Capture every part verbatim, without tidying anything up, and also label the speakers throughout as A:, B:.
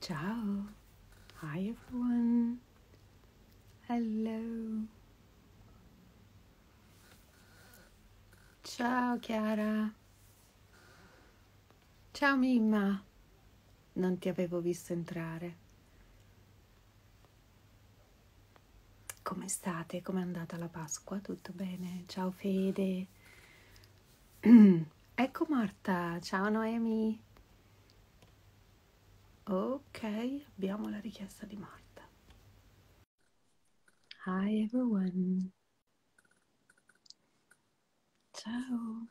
A: Ciao. Hi everyone. Hello. Ciao Chiara. Ciao Mimma. Non ti avevo visto entrare. Come state? Com'è andata la Pasqua? Tutto bene? Ciao Fede. Ecco Marta. Ciao Noemi. Ok, abbiamo la richiesta di Marta. Hi everyone. Ciao.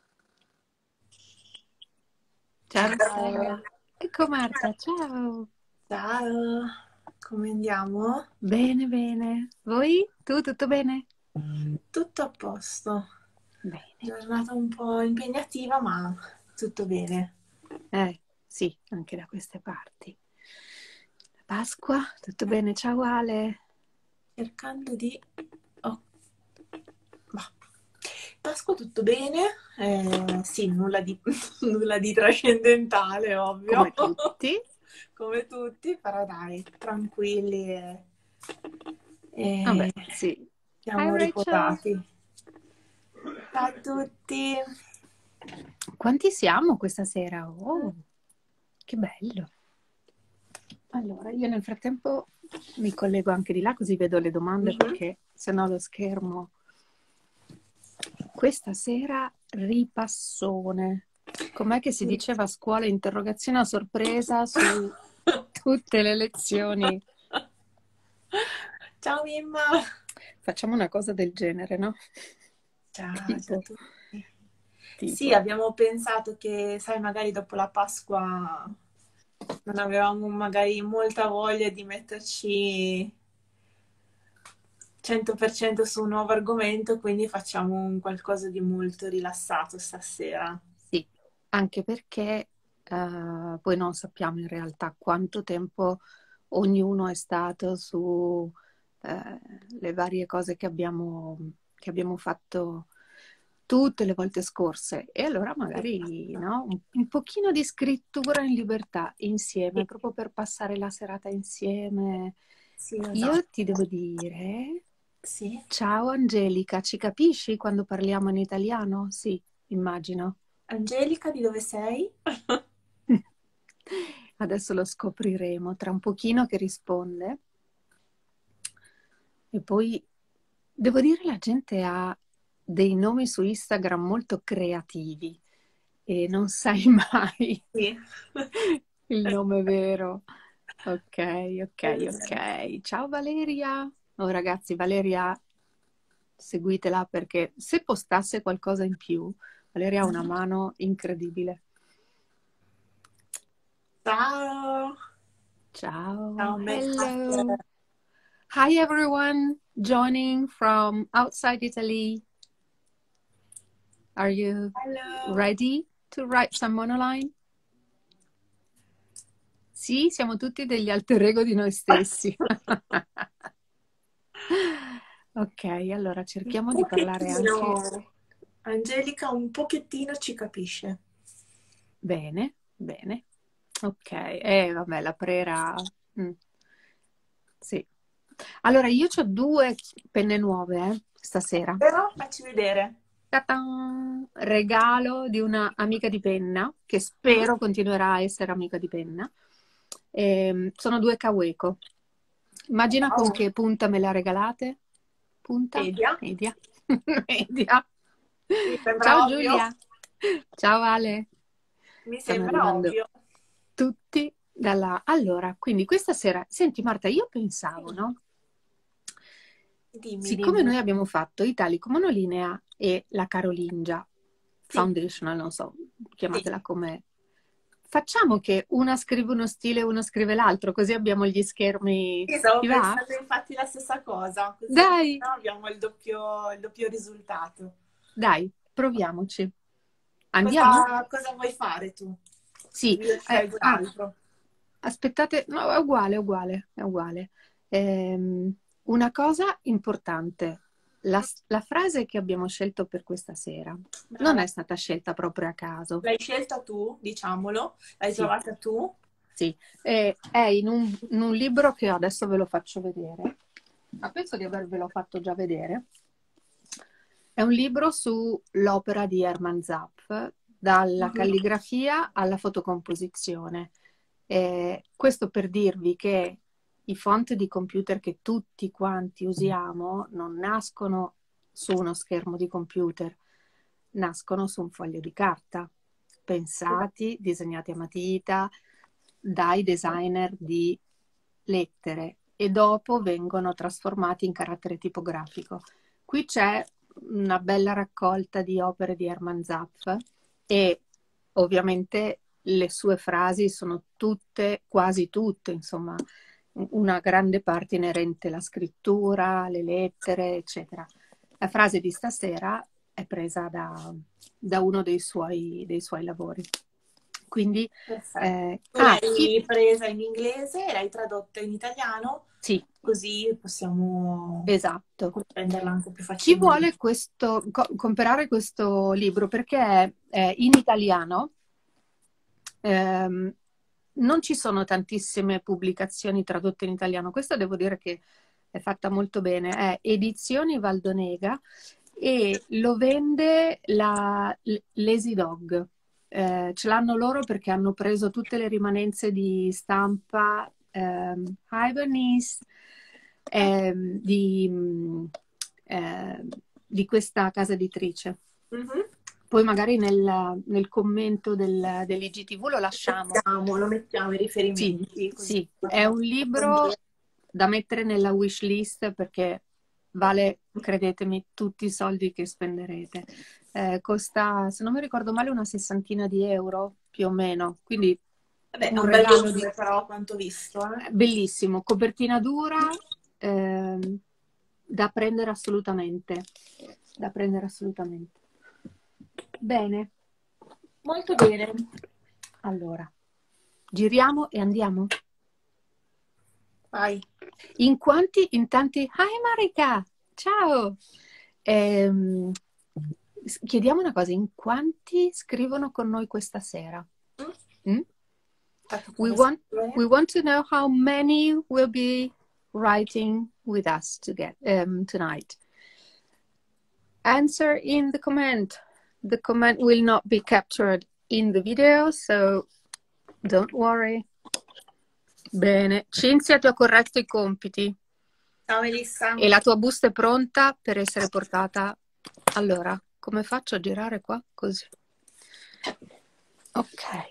A: Ciao Rossella. Ecco Marta, ciao.
B: Ciao, come andiamo?
A: Bene, bene. Voi? Tu, tutto bene?
B: Tutto a posto.
A: Bene.
B: Giornata un po' impegnativa, ma tutto bene.
A: Eh, sì, anche da queste parti. Pasqua, tutto bene? Ciao Ale.
B: Cercando di... Oh, bah. Pasqua tutto bene? Eh, sì, nulla di, nulla di trascendentale,
A: Come
B: ovvio.
A: tutti?
B: Come tutti, però dai, tranquilli e,
A: Vabbè,
B: e
A: sì. Hi
B: siamo
A: Rachel.
B: riposati. Ciao a tutti.
A: Quanti siamo questa sera? Oh, che bello. Allora, io nel frattempo mi collego anche di là così vedo le domande
B: Mhm.
A: perché sennò lo schermo. Questa sera ripassone. Com'è che si
B: Sì.
A: diceva a scuola? Interrogazione a sorpresa su tutte le lezioni.
B: Ciao Mimma.
A: Facciamo una cosa del genere, no?
B: Ciao, ciao a
A: Tipo,
B: tutti. Sì,
A: tipo.
B: abbiamo pensato che, sai, magari dopo la Pasqua non avevamo magari molta voglia di metterci cento per cento su un nuovo argomento, quindi facciamo un qualcosa di molto rilassato stasera.
A: Sì, anche perché eh, poi non sappiamo in realtà quanto tempo ognuno è stato su eh, le varie cose che abbiamo, che abbiamo fatto tutte le volte scorse. E allora magari
B: Esatto.
A: no, un, un pochino di scrittura in libertà insieme,
B: Sì,
A: proprio per passare la serata insieme.
B: sì,
A: Io
B: esatto.
A: ti devo dire,
B: Sì.
A: ciao Angelica, ci capisci quando parliamo in italiano? Sì, immagino.
B: Angelica, di dove sei?
A: Adesso lo scopriremo tra un pochino che risponde. E poi devo dire la gente ha dei nomi su Instagram molto creativi e non sai mai
B: Sì.
A: il nome vero. Ok,
B: È
A: ok,
B: vero.
A: ok. Ciao Valeria. Oh ragazzi, Valeria, seguitela perché se postasse qualcosa in più, Valeria ha una mano incredibile.
B: Ciao.
A: Ciao,
B: Ciao, Meg
A: hello.
B: Hacker.
A: Hi everyone joining from outside Italy. Are you
B: Hello.
A: ready to write some monoline? Sì, siamo tutti degli alter ego di noi stessi. Ok, allora
B: Un
A: cerchiamo di parlare anche
B: pochettino, Angelica un pochettino ci capisce.
A: bene, bene. Ok, eh vabbè, la prera... mm, sì. Allora, io ho due penne nuove, eh, stasera.
B: Però facci vedere.
A: Ta-tan! Regalo di una amica di penna, che
B: Mhm.
A: spero continuerà a essere amica di penna. Ehm, sono due Kaweco. Immagina con
B: Wow.
A: che punta me le ha regalate. Punta?
B: Media.
A: Media. Media.
B: Mi
A: Ciao
B: sembra ovvio.
A: Giulia. Ciao Ale.
B: Mi
A: Stanno
B: sembra
A: arrivando
B: ovvio.
A: tutti dalla... Allora, quindi questa sera... Senti Marta, io pensavo,
B: Sì.
A: no?
B: Dimmi,
A: Siccome
B: dimmi.
A: noi abbiamo fatto Italico Monolinea e la Carolingia
B: Sì,
A: Foundational, non so,
B: sì.
A: chiamatela come... Facciamo che una scrive uno stile e una scrive l'altro, così abbiamo gli schermi.
B: Sì, stavo
A: Ti va?
B: pensando infatti la stessa cosa, così
A: Dai,
B: almeno abbiamo il doppio, il doppio risultato.
A: dai, proviamoci. Andiamo?
B: Cosa, cosa vuoi fare tu?
A: Sì.
B: Io
A: Eh,
B: scelgo
A: ah,
B: l'altro.
A: aspettate, no, è uguale, è uguale, è uguale. Ehm, una cosa importante, la, la frase che abbiamo scelto per questa sera non
B: Brava.
A: è stata scelta proprio a caso.
B: L'hai scelta tu, diciamolo, l'hai
A: Sì,
B: trovata tu.
A: Sì, eh, è in un, in un libro che adesso ve lo faccio vedere, ma penso di avervelo fatto già vedere. È un libro sull'opera di Hermann Zapf, dalla
B: Mhm.
A: calligrafia alla fotocomposizione. Eh, questo per dirvi che i font di computer che tutti quanti usiamo non nascono su uno schermo di computer, nascono su un foglio di carta, pensati, disegnati a matita dai designer di lettere e dopo vengono trasformati in carattere tipografico. Qui c'è una bella raccolta di opere di Hermann Zapf e ovviamente le sue frasi sono tutte, quasi tutte, insomma, una grande parte inerente alla scrittura, alle lettere, eccetera. La frase di stasera è presa da, da uno dei suoi, dei suoi lavori. Quindi,
B: Perfetto.
A: eh,
B: Tu
A: ah, chi...
B: l'hai presa in inglese e l'hai tradotta in italiano,
A: Sì,
B: così possiamo
A: esatto.
B: comprenderla anche più
A: Chi
B: facilmente.
A: vuole questo, co- comprare questo libro perché è, è in italiano, ehm, non ci sono tantissime pubblicazioni tradotte in italiano. Questa devo dire che è fatta molto bene. È Edizioni Valdonega e lo vende la Lazy Dog. Eh, ce l'hanno loro perché hanno preso tutte le rimanenze di stampa ehm, Hibernian ehm, di, mh, eh, di questa casa editrice.
B: Mhm.
A: Poi magari nel, nel commento del, dell'I G T V lo lasciamo.
B: Mettiamo, lo mettiamo i
A: Sì,
B: riferimenti, così
A: sì, è
B: possiamo
A: un libro
B: approfondire.
A: da mettere nella wish list perché vale, credetemi, tutti i soldi che spenderete. Eh, costa, se non mi ricordo male, una sessantina di euro più o meno, quindi
B: Vabbè, è
A: un
B: un bel
A: regalo di...
B: volume però, quanto visto, eh?
A: Bellissimo, copertina dura, ehm, da prendere assolutamente, da prendere assolutamente. Bene,
B: Molto bene.
A: allora, giriamo e andiamo.
B: Vai.
A: In quanti, in tanti, hi Marika, ciao! Ehm, chiediamo una cosa, in quanti scrivono con noi questa sera? Mm? We
B: Facciamo
A: want,
B: sempre.
A: we want to know how many will be writing with us to get, um, tonight. Answer in the comment. The comment will not be captured in the video, so don't worry. Bene, Cinzia ti ha corretto i compiti
B: Ciao Melissa.
A: e la tua busta è pronta per essere portata. Allora, come faccio a girare qua? Così. Ok.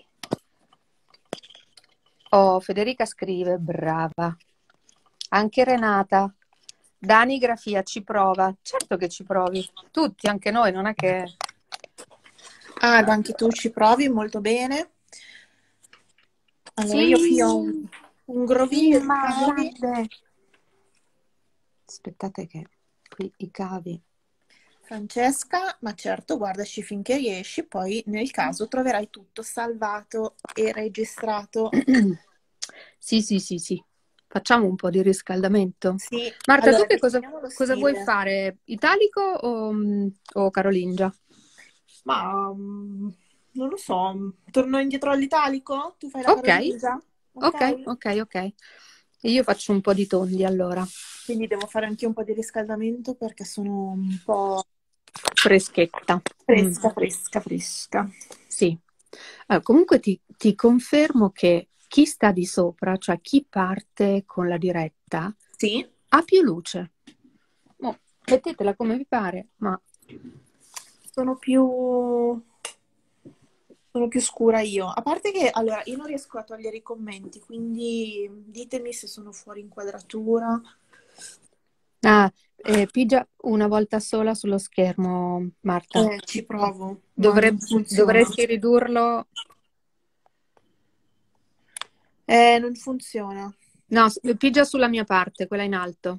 A: Oh, Federica scrive, brava. Anche Renata. Dani Grafia ci prova. Certo che ci provi. Tutti, anche noi, non è che...
B: Ah, anche tu ci provi molto bene. Allora, io qui ho un,
A: Sì,
B: un
A: sì,
B: groviglio di
A: ma
B: cavi.
A: grande. Aspettate che qui i cavi.
B: Francesca, ma certo, guardaci finché riesci, poi nel caso troverai tutto salvato e registrato.
A: Sì, sì, sì, sì. Facciamo un po' di riscaldamento.
B: Sì,
A: Marta, tu
B: allora
A: che cosa,
B: definiamo lo
A: cosa vuoi
B: stile.
A: fare? Italico o, o carolingia?
B: Ma mm, non lo so, torno indietro all'italico? Tu fai la
A: Ok,
B: carolingia?
A: ok,
B: Ok?
A: ok, ok. E io faccio un po' di tondi allora.
B: Quindi devo fare anche un po' di riscaldamento perché sono un po'
A: Freschetta. Mm,
B: fresca, fresca, fresca.
A: sì. Allora, comunque ti, ti confermo che chi sta di sopra, cioè chi parte con la diretta,
B: Sì,
A: ha più luce. Mo, mettetela come vi pare, ma
B: sono più... sono più scura io. A parte che, allora, io non riesco a togliere i commenti, quindi ditemi se sono fuori inquadratura.
A: ah, eh, pigia una volta sola sullo schermo, Marta.
B: Eh, ci provo, ma non
A: Dovre-
B: funziona.
A: dovresti ridurlo.
B: Eh, non funziona.
A: No, s- pigia sulla mia parte, quella in alto.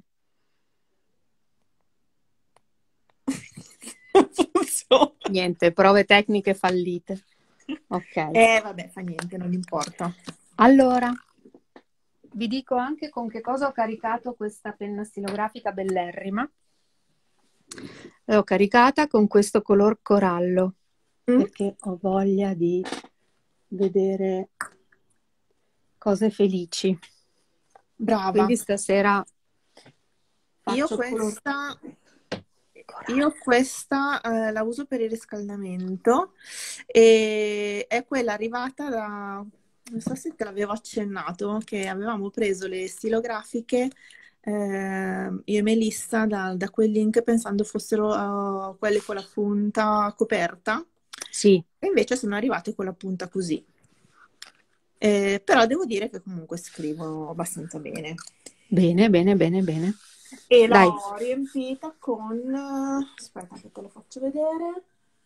B: Non funziona.
A: Niente, prove tecniche fallite. Ok.
B: Eh, vabbè, fa niente, non importa.
A: Allora, vi dico anche con che cosa ho caricato questa penna stilografica bellerrima. L'ho caricata con questo color corallo,
B: Mm?
A: perché ho voglia di vedere cose felici.
B: Brava.
A: Quindi stasera
B: Io
A: faccio color-
B: questa, io questa eh, la uso per il riscaldamento e è quella arrivata da, non so se te l'avevo accennato, che avevamo preso le stilografiche eh, io e Melissa da, da quel link pensando fossero eh, quelle con la punta coperta
A: Sì,
B: e invece sono arrivate con la punta così. Eh, però devo dire che comunque scrivono abbastanza bene.
A: bene, bene, bene, bene.
B: E
A: Dai,
B: l'ho riempita con... Aspetta che te lo faccio vedere.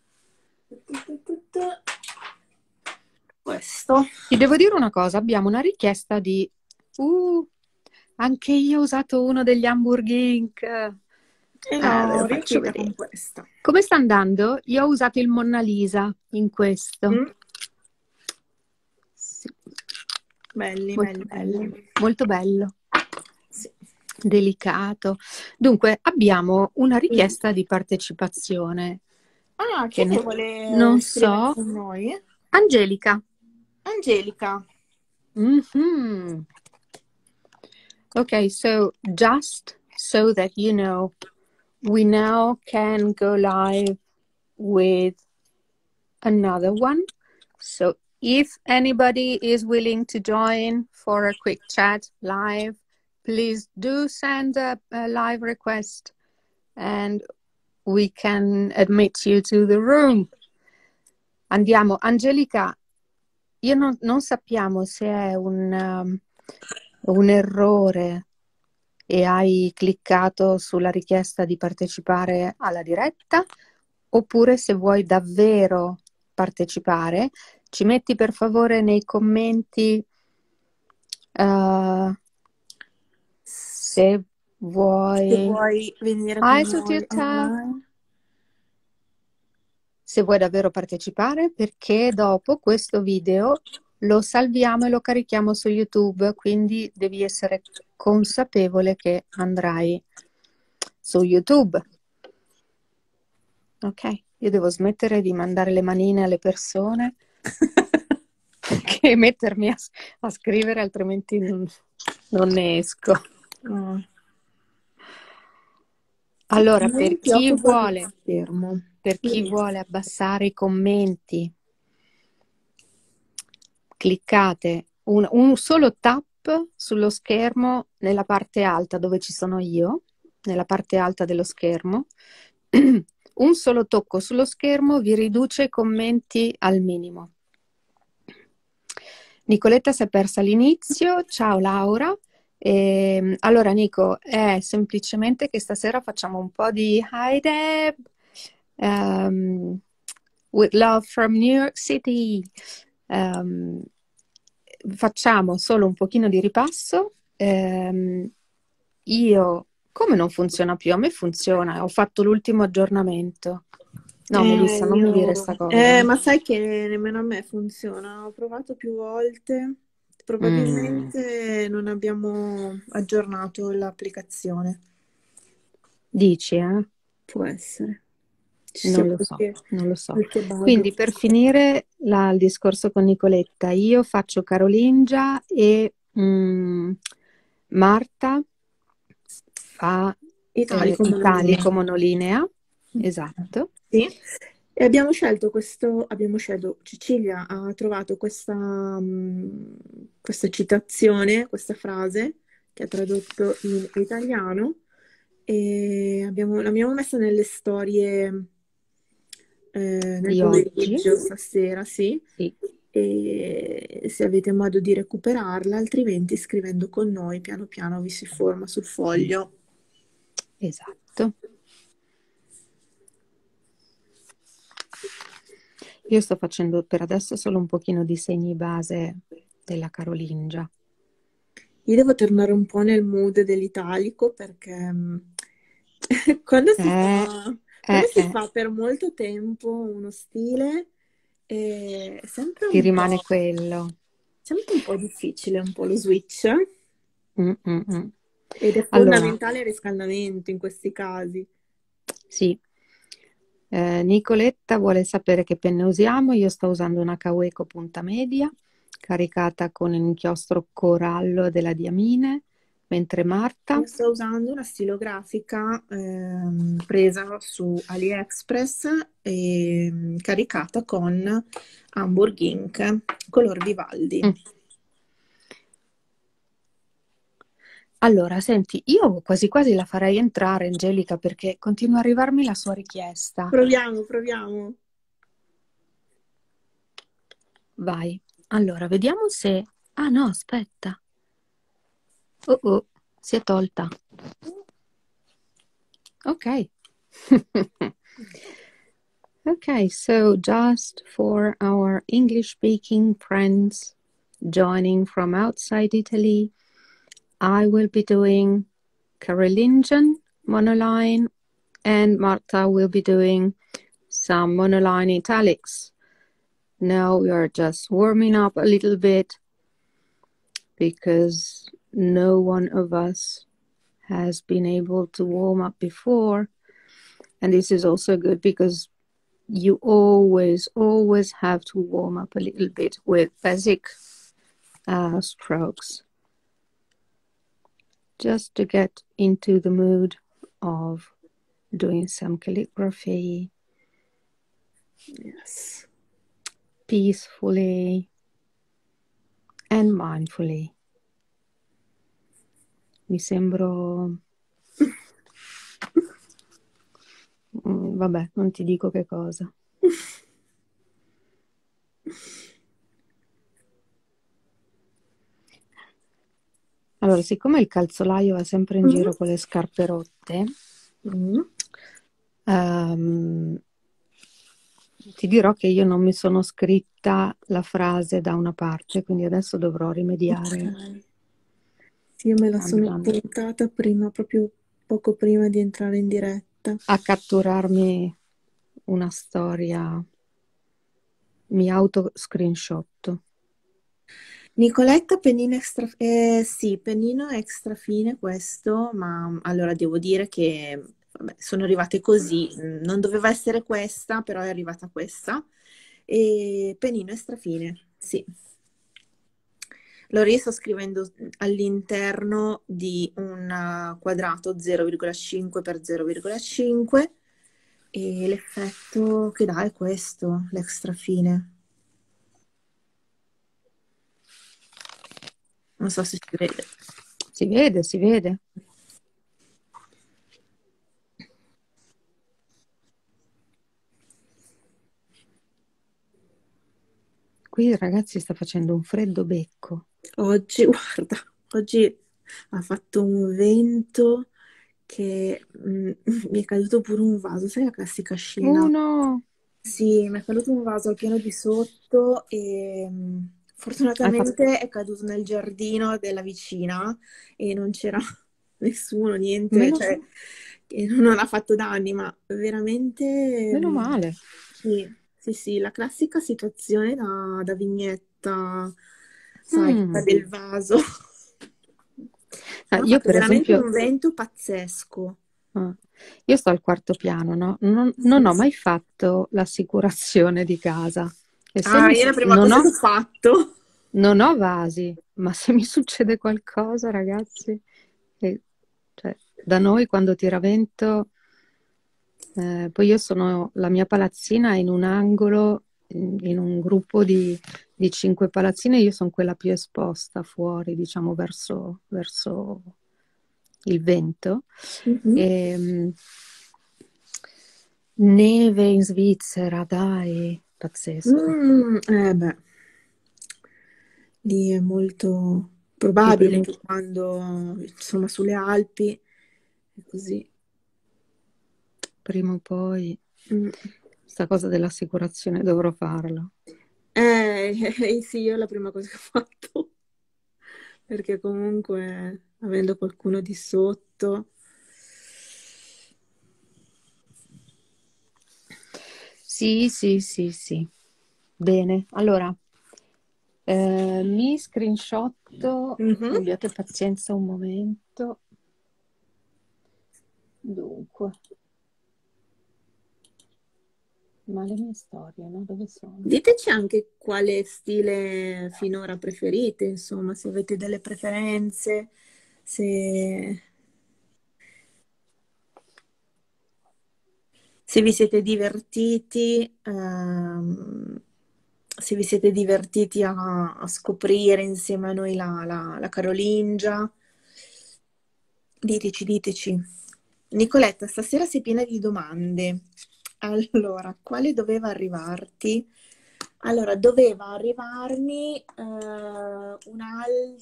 B: Questo.
A: ti devo dire una cosa, abbiamo una richiesta di... Uh, anche io ho usato uno degli Hamburg Inc.
B: E
A: Eh, ve
B: l'ho
A: lo faccio
B: riempita
A: vedere.
B: con questa.
A: Come sta andando? Io ho usato il Monna Lisa in questo.
B: Mm,
A: Sì,
B: belli,
A: molto
B: belli,
A: bello,
B: belli.
A: molto bello,
B: Sì.
A: delicato. Dunque, abbiamo una
B: Mm.
A: richiesta di partecipazione
B: Ah, chi
A: che
B: è che
A: no-
B: vuole
A: non
B: scrivere
A: so.
B: con noi?
A: Angelica.
B: Angelica.
A: Mhm. Okay, so just so that you know, we now can go live with another one. So if anybody is willing to join for a quick chat live, please do send a, a live request and we can admit you to the room. Andiamo. Angelica, io non, non sappiamo se è un, um, un errore e hai cliccato sulla richiesta di partecipare alla diretta, oppure se vuoi davvero partecipare, ci metti per favore nei commenti uh, se
B: Se
A: vuoi.
B: vuoi venire con
A: Hai su
B: noi
A: TikTok?
B: online.
A: Se vuoi davvero partecipare, perché dopo questo video lo salviamo e lo carichiamo su YouTube, quindi devi essere consapevole che andrai su YouTube. Ok, io devo smettere di mandare le manine alle persone che mettermi a, a scrivere, altrimenti non, non ne esco.
B: Oh.
A: Allora,
B: Non
A: per
B: ti
A: chi
B: occupa dello
A: vuole,
B: schermo.
A: per chi vuole abbassare i commenti, cliccate un, un solo tap sullo schermo nella parte alta dove ci sono io, nella parte alta dello schermo. Un solo tocco sullo schermo vi riduce i commenti al minimo. Nicoletta si è persa all'inizio. Ciao Laura. E, allora Nico, è semplicemente che stasera facciamo un po' di Hi Deb, um, with love from New York City. Um, facciamo solo un pochino di ripasso. Um, io, come non funziona più? A me funziona, ho fatto l'ultimo aggiornamento. No,
B: Eh,
A: Melissa, non mi dire
B: io...
A: sta cosa.
B: eh, ma sai che nemmeno a me funziona. Ho provato più volte.
A: Mm,
B: Probabilmente non abbiamo aggiornato l'applicazione.
A: dici, eh?
B: Può essere. Ci
A: Non
B: sia
A: lo so,
B: qualche,
A: non lo so.
B: qualche bug.
A: Quindi per finire la- il discorso con Nicoletta, io faccio Carolingia e mm, Marta fa eh,
B: Italico
A: italico
B: monolineo.
A: monolinea, esatto.
B: Sì. E abbiamo scelto questo, abbiamo scelto, Cecilia ha trovato questa, mm, questa citazione, questa frase che ha tradotto in italiano e abbiamo, l'abbiamo messa nelle storie eh, nel
A: Di oggi,
B: pomeriggio stasera, sì.
A: sì,
B: E se avete modo di recuperarla, altrimenti scrivendo con noi piano piano vi si forma sul foglio.
A: esatto. Io sto facendo per adesso solo un pochino di segni base della Carolingia.
B: Io devo tornare un po' nel mood dell'italico perché mm, quando si
A: Eh,
B: fa, quando
A: eh,
B: si
A: eh,
B: fa per molto tempo uno stile è sempre
A: ti
B: un
A: rimane
B: po',
A: quello.
B: sempre un po' difficile, un po' lo switch
A: Mm, mm, mm.
B: ed è
A: Allora,
B: fondamentale il riscaldamento in questi casi.
A: sì. Eh, Nicoletta vuole sapere che penne usiamo. Io sto usando una Kaweco punta media caricata con l'inchiostro corallo della Diamine, mentre Marta...
B: Io sto usando una stilografica ehm, presa su AliExpress e mm, caricata con Hamburg Ink, color Vivaldi.
A: Mm. Allora, senti, io quasi quasi la farei entrare, Angelica, perché continua a arrivarmi la sua richiesta.
B: Proviamo, proviamo.
A: Vai. Allora, vediamo se... Ah no, aspetta. Oh oh, si è tolta. Ok. Okay, so just for our English-speaking friends joining from outside Italy, I will be doing Carolingian monoline and Marta will be doing some monoline italics. Now we are just warming up a little bit because no one of us has been able to warm up before. And this is also good because you always, always have to warm up a little bit with basic uh, strokes. Just to get into the mood of doing some calligraphy.
B: Yes.
A: Peacefully and mindfully. Mi sembro... Mm, vabbè, non ti dico che cosa. Allora, siccome il calzolaio va sempre in
B: Mm.
A: giro con le scarpe rotte,
B: Mm.
A: um, ti dirò che io non mi sono scritta la frase da una parte, quindi adesso dovrò rimediare.
B: Ok. Sì, io me la sono
A: andando
B: puntata prima, proprio poco prima di entrare in diretta.
A: a catturarmi una storia, mi auto screenshotto.
B: Nicoletta, pennino extra, eh, sì, pennino extra fine questo, ma allora devo dire che vabbè, sono arrivate così, mm, non doveva essere questa, però è arrivata questa, e pennino extra fine, sì. Allora io sto scrivendo all'interno di un uh, quadrato zero virgola cinque per zero virgola cinque e l'effetto che dà è questo, l'extra fine. Non so se si vede.
A: Si vede, si vede. Qui ragazzi sta facendo un freddo becco.
B: Oggi, guarda, oggi ha fatto un vento che mm, mi è caduto pure un vaso, sai la classica scena?
A: Uno!
B: Sì, mi è caduto un vaso al piano di sotto e mm,
A: Hai fatto...
B: fortunatamente è caduto nel giardino della vicina e non c'era nessuno, niente,
A: Meno,
B: cioè che non ha fatto danni, ma veramente
A: meno
B: mm,
A: male.
B: sì, sì, sì, la classica situazione da, da vignetta, sai,
A: Mm.
B: del vaso.
A: Ah,
B: Ha
A: io
B: fatto
A: per
B: veramente
A: esempio...
B: un vento pazzesco.
A: ah, io sto al quarto piano, no? Non, non
B: Sì,
A: ho
B: sì.
A: mai fatto l'assicurazione di casa. E se
B: Ah,
A: mi
B: io è
A: su-
B: la prima
A: non
B: cosa
A: ho,
B: che ho fatto.
A: non ho vasi, ma se mi succede qualcosa, ragazzi, eh, cioè, da noi quando tira vento, eh, poi io sono, la mia palazzina è in un angolo, in, in un gruppo di, di cinque palazzine, io sono quella più esposta fuori, diciamo, verso, verso il vento.
B: Mhm.
A: E, mh, neve in Svizzera, dai, pazzesco.
B: Mm, eh beh, lì è molto
A: Io
B: probabile
A: prima,
B: che quando, insomma, sulle Alpi è così.
A: prima o poi,
B: Mm.
A: sta cosa dell'assicurazione dovrò farla.
B: Eh, eh, sì, io è la prima cosa che ho fatto, perché comunque avendo qualcuno di sotto.
A: Sì, sì, sì, sì. Bene, allora, eh, mi screenshotto,
B: Mhm.
A: abbiate pazienza un momento. Dunque, Ma le mie storie, no? Dove sono?
B: Diteci anche quale stile finora preferite, insomma, se avete delle preferenze, se, se vi siete divertiti, ehm, se vi siete divertiti a, a scoprire insieme a noi la, la, la Carolingia. Diteci, diteci. Nicoletta, stasera sei piena di domande. Allora, quale doveva arrivarti? Allora, doveva arrivarmi eh, un'altra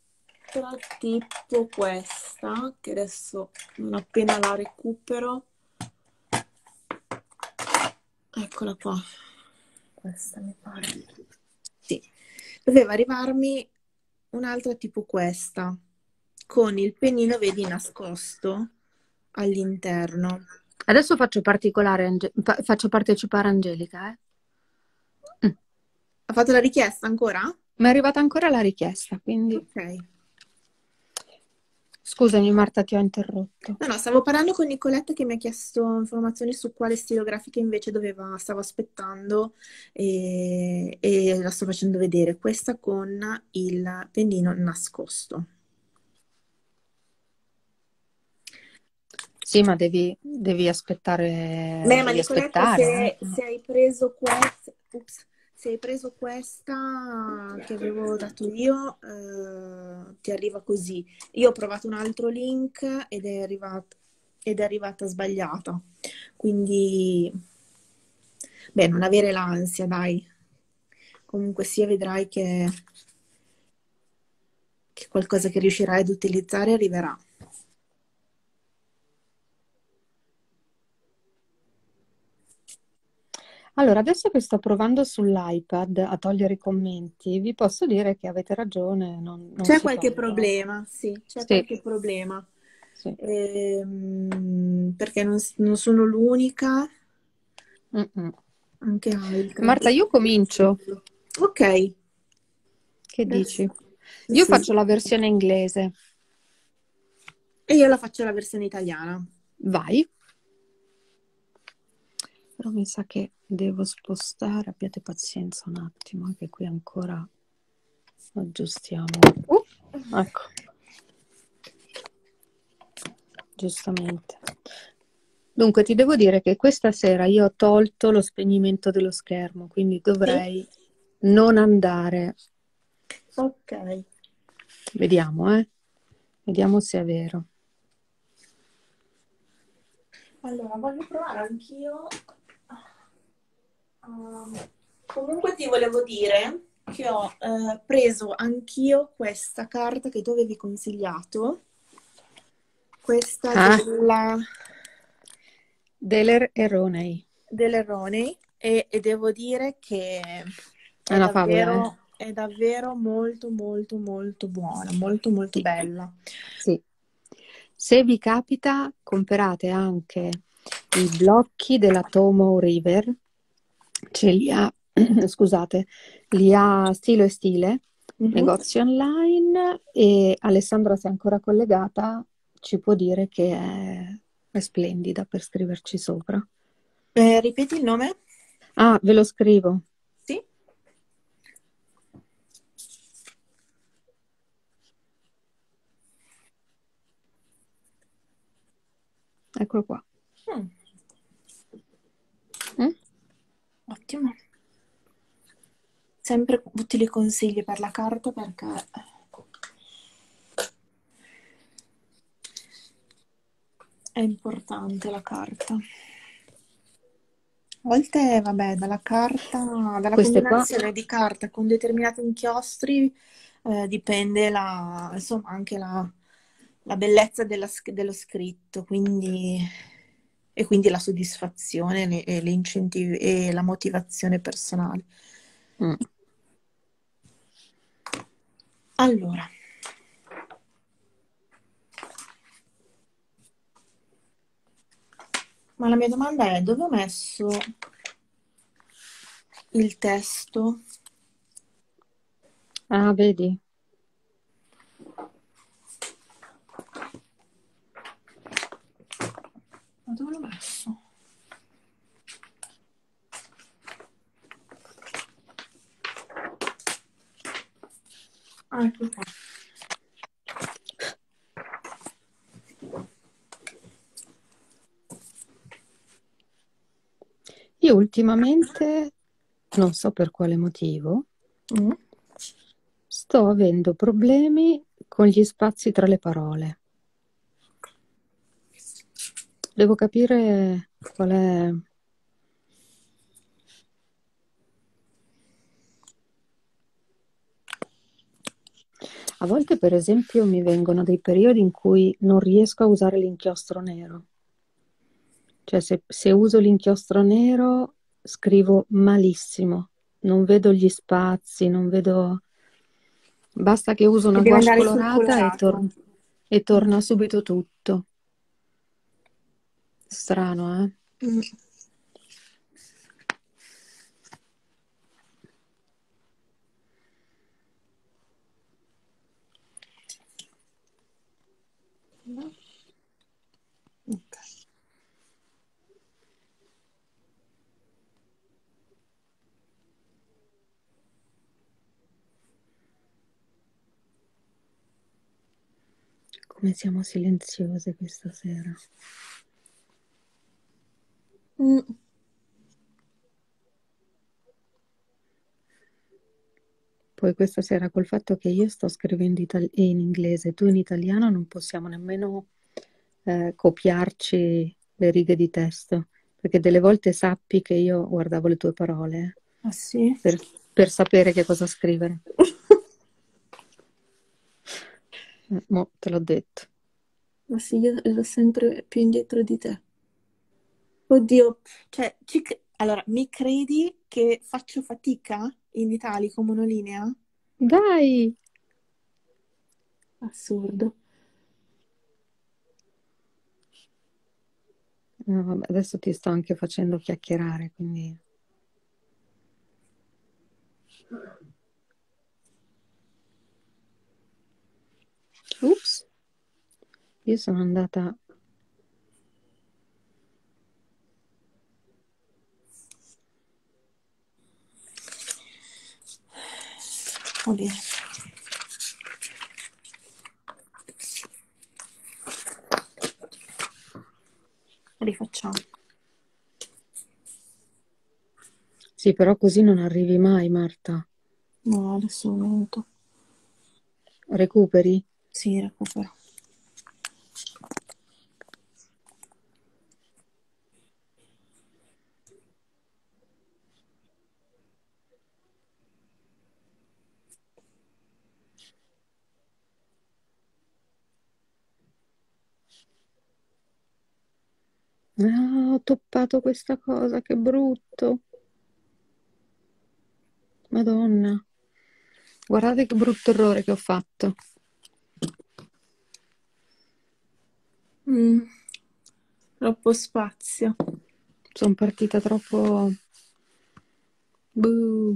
B: tipo questa, che adesso non appena la recupero. Eccola qua. Questa mi pare. Sì. Doveva arrivarmi un'altra tipo questa, con il pennino, vedi, nascosto all'interno.
A: Adesso faccio particolare, Ange- fa- faccio partecipare Angelica, eh. Mm.
B: Ha fatto la richiesta ancora?
A: Mi è arrivata ancora la richiesta, quindi
B: Ok.
A: scusami Marta, ti ho interrotto.
B: No, no, stavo parlando con Nicoletta che mi ha chiesto informazioni su quale stilografica invece doveva, stavo aspettando e, e la sto facendo vedere. Questa con il pennino nascosto.
A: Sì, ma devi, devi aspettare,
B: Beh, ma
A: devi
B: Nicoletta,
A: aspettare,
B: se,
A: eh.
B: se hai preso questa, ups, se hai preso questa che avevo dato io, eh, ti arriva così. Io ho provato un altro link ed è arrivata, ed è arrivata sbagliata. Quindi, beh, non avere l'ansia, dai. Comunque sia, vedrai che, che qualcosa che riuscirai ad utilizzare arriverà.
A: Allora, adesso che sto provando sull'iPad a togliere i commenti, vi posso dire che avete ragione, non, non
B: C'è
A: si
B: qualche
A: tolgono.
B: problema, sì, c'è
A: Sì,
B: qualche problema.
A: sì.
B: Ehm, perché non, non sono l'unica,
A: Mm-mm.
B: anche altre.
A: Marta, io comincio.
B: Ok,
A: Che dici?
B: adesso
A: Io
B: sì.
A: faccio la versione inglese.
B: E io la faccio la versione italiana.
A: Vai. Però mi sa che devo spostare, abbiate pazienza un attimo, eh, che qui ancora aggiustiamo. Uh, ecco, giustamente. Dunque, ti devo dire che questa sera io ho tolto lo spegnimento dello schermo, quindi
B: Sì?
A: dovrei non andare.
B: Ok.
A: Vediamo, eh. Vediamo se è vero.
B: Allora, voglio provare anch'io. Um, comunque ti volevo dire che ho eh, preso anch'io questa carta che tu avevi consigliato, questa
A: Ah,
B: della,
A: Deler Erronei.
B: dell'Erronei e, e devo dire che
A: È
B: è
A: una favola, eh?
B: davvero, è davvero molto molto molto buona, molto molto
A: Sì.
B: bella.
A: Sì. Se vi capita, comprate anche i blocchi della Tomoe River, ce li ha, scusate, li ha Stilo e Stile,
B: Mhm.
A: negozi online, e Alessandra, se è ancora collegata, ci può dire che è, è splendida per scriverci sopra.
B: Eh, ripeti il nome?
A: Ah, ve lo scrivo,
B: Sì?
A: eccolo qua.
B: Mm,
A: Mm?
B: ottimo. Sempre utili consigli per la carta perché è importante la carta. A volte, vabbè, dalla carta, dalla
A: Queste qua,
B: combinazione di carta con determinati inchiostri eh, dipende la, insomma, anche la, la bellezza della sch- dello scritto, quindi, e quindi la soddisfazione le- e, l'incentivi- e la motivazione personale.
A: mm,
B: Allora, ma la mia domanda è dove ho messo il testo?
A: ah, vedi,
B: Ma dove l'ho messo? Ah, ecco qua.
A: Io ultimamente, non so per quale motivo,
B: Mm.
A: sto avendo problemi con gli spazi tra le parole. Devo capire qual è. A volte, per esempio, mi vengono dei periodi in cui non riesco a usare l'inchiostro nero. Cioè, se, se uso l'inchiostro nero, scrivo malissimo. Non vedo gli spazi, non vedo. Basta che uso
B: Che
A: una
B: deve
A: gouache
B: andare sul
A: colorata e,
B: colorato.
A: tor- e
B: Mm.
A: torna subito tutto. Strano, eh?
B: Mm. Ok.
A: Come siamo silenziose questa sera.
B: Mm.
A: Poi questa sera col fatto che io sto scrivendo itali- in inglese, tu in italiano, non possiamo nemmeno eh, copiarci le righe di testo, perché delle volte sappi che io guardavo le tue parole eh,
B: Ah sì?
A: per, per sapere che cosa scrivere. Eh, mo te l'ho detto.
B: Ma sì, io ero sempre più indietro di te. Oddio, cioè, ci cre- allora, mi credi che faccio fatica in italico monolinea?
A: Dai!
B: Assurdo.
A: No, vabbè, adesso ti sto anche facendo chiacchierare, quindi. Ups, io sono andata.
B: Va bene. Rifacciamo.
A: Sì, però così non arrivi mai, Marta.
B: No, adesso un momento.
A: Recuperi?
B: Sì, recupero.
A: Ah, ho toppato questa cosa, che brutto. Madonna. Guardate che brutto errore che ho fatto.
B: Mm, troppo spazio.
A: Sono partita troppo. Buh.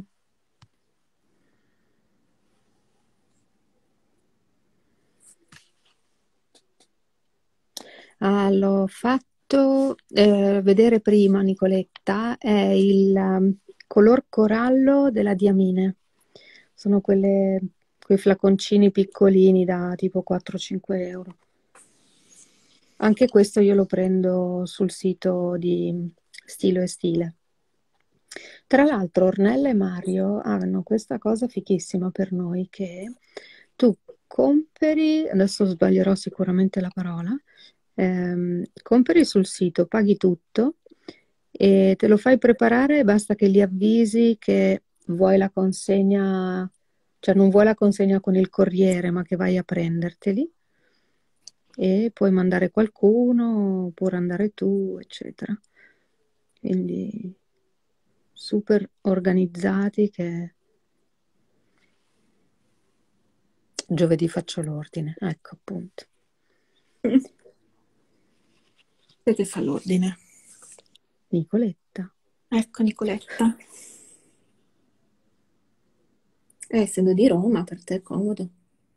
A: Ah, l'ho fatto eh, vedere prima, Nicoletta, è il um, color corallo della Diamine. Sono quelle, quei flaconcini piccolini da tipo quattro cinque euro. Anche questo io lo prendo sul sito di Stilo e Stile. Tra l'altro Ornella e Mario hanno questa cosa fichissima per noi che tu compri, adesso sbaglierò sicuramente la parola, ehm, compri sul sito, paghi tutto e te lo fai preparare, basta che li avvisi che vuoi la consegna, cioè non vuoi la consegna con il corriere, ma che vai a prenderteli e puoi mandare qualcuno oppure andare tu, eccetera. Quindi super organizzati che giovedì faccio l'ordine, ecco appunto.
B: Sai che fa l'ordine?
A: Nicoletta.
B: Ecco Nicoletta. Eh, essendo di Roma, per te è comodo.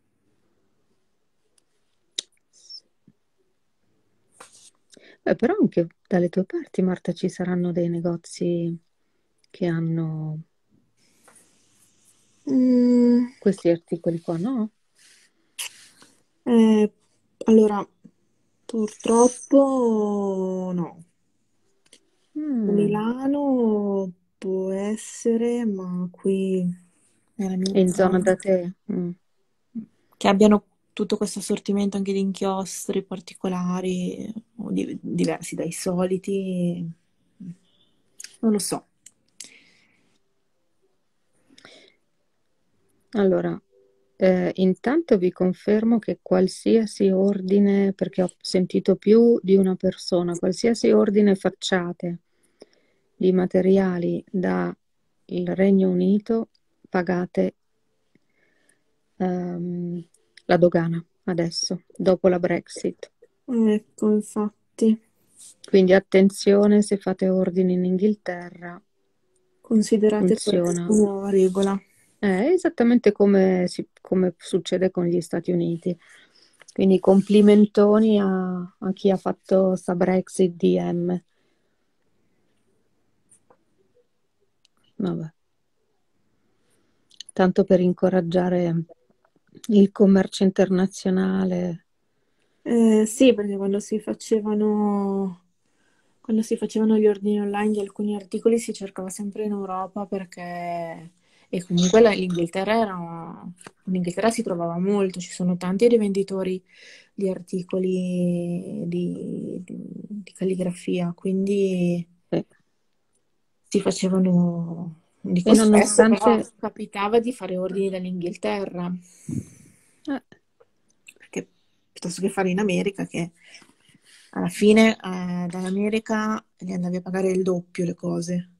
A: Beh, però anche dalle tue parti, Marta, ci saranno dei negozi che hanno
B: Mm,
A: questi articoli qua, no?
B: Eh, allora, purtroppo no.
A: Mm.
B: Milano può essere, ma qui nella mia
A: In zona
B: zona,
A: da te? Mm.
B: che abbiano tutto questo assortimento anche di inchiostri particolari o di- diversi dai soliti, non lo so.
A: Allora, eh, intanto vi confermo che qualsiasi ordine, perché ho sentito più di una persona, qualsiasi ordine facciate di materiali dal Regno Unito, pagate ehm, la dogana adesso, dopo la Brexit.
B: Ecco, infatti,
A: Quindi attenzione se fate ordini in Inghilterra,
B: considerate questa
A: funziona.
B: nuova regola.
A: È esattamente come, si- come succede con gli Stati Uniti. Quindi complimentoni a, a chi ha fatto sta Brexit D M. Vabbè. Tanto per incoraggiare il commercio internazionale.
B: Eh, sì, perché quando si facevano, quando si facevano gli ordini online di alcuni articoli si cercava sempre in Europa perché, e comunque la- l'Inghilterra era, in Inghilterra si trovava molto, ci sono tanti rivenditori di articoli di, di- di calligrafia, quindi
A: eh.
B: si facevano, non
A: E
B: dico spesso,
A: nonostante,
B: però capitava di fare ordini dall'Inghilterra.
A: eh,
B: Perché piuttosto che fare in America, che alla fine eh, dall'America gli andavi a pagare il doppio le cose.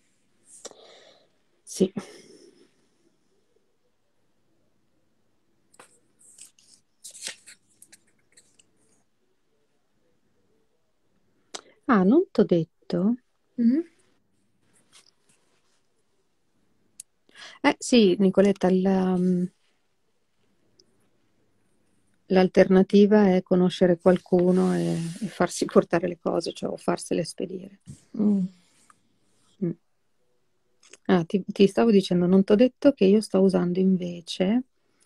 A: sì. Ah, non t'ho detto?
B: Mhm.
A: Eh sì, Nicoletta, il, um, l'alternativa è conoscere qualcuno e, e farsi portare le cose, cioè o farsele spedire.
B: Mm.
A: Mm. Ah, ti, ti stavo dicendo, non t'ho detto che io sto usando invece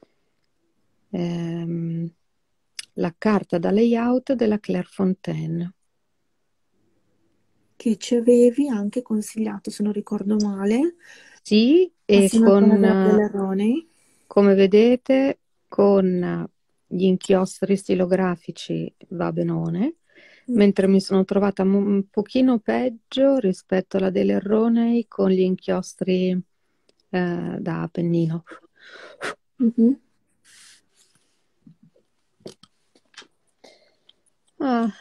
A: ehm, la carta da layout della Clairefontaine.
B: Che ci avevi anche consigliato, se non ricordo male,
A: Sì, e
B: assieme a quella
A: con,
B: della
A: eh,
B: Belleroni.
A: come vedete, con gli inchiostri stilografici va benone,
B: Mm.
A: mentre mi sono trovata mo- un pochino peggio rispetto alla dell'Erronei con gli inchiostri eh, da Appennino.
B: Mhm.
A: Ah,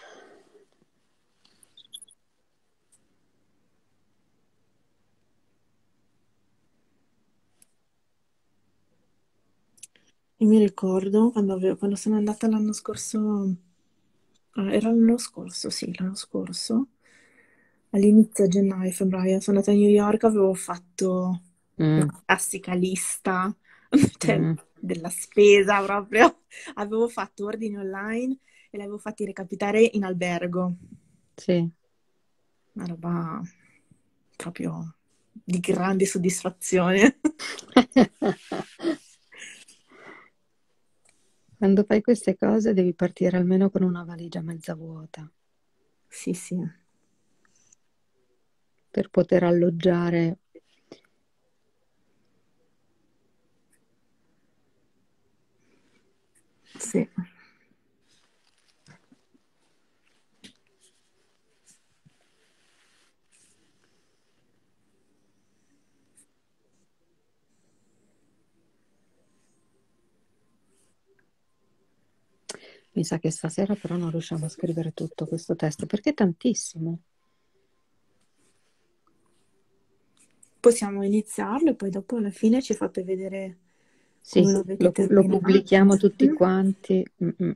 B: Io mi ricordo quando, avevo- quando sono andata l'anno scorso, ah, era l'anno scorso, sì, l'anno scorso, all'inizio a gennaio, febbraio, sono andata a New York, avevo fatto la
A: mm,
B: classica lista cioè,
A: mm,
B: della spesa proprio. Avevo fatto ordini online e li avevo fatti recapitare in albergo.
A: sì.
B: Una roba proprio di grande soddisfazione.
A: Quando fai queste cose devi partire almeno con una valigia mezza vuota
B: Sì, sì,
A: per poter alloggiare.
B: sì.
A: Mi sa che stasera però non riusciamo a scrivere tutto questo testo perché è tantissimo.
B: Possiamo iniziarlo e poi dopo alla fine ci fate vedere come
A: Sì,
B: lo avete
A: lo, lo
B: terminato.
A: pubblichiamo tutti
B: Mm.
A: quanti. Mm-mm.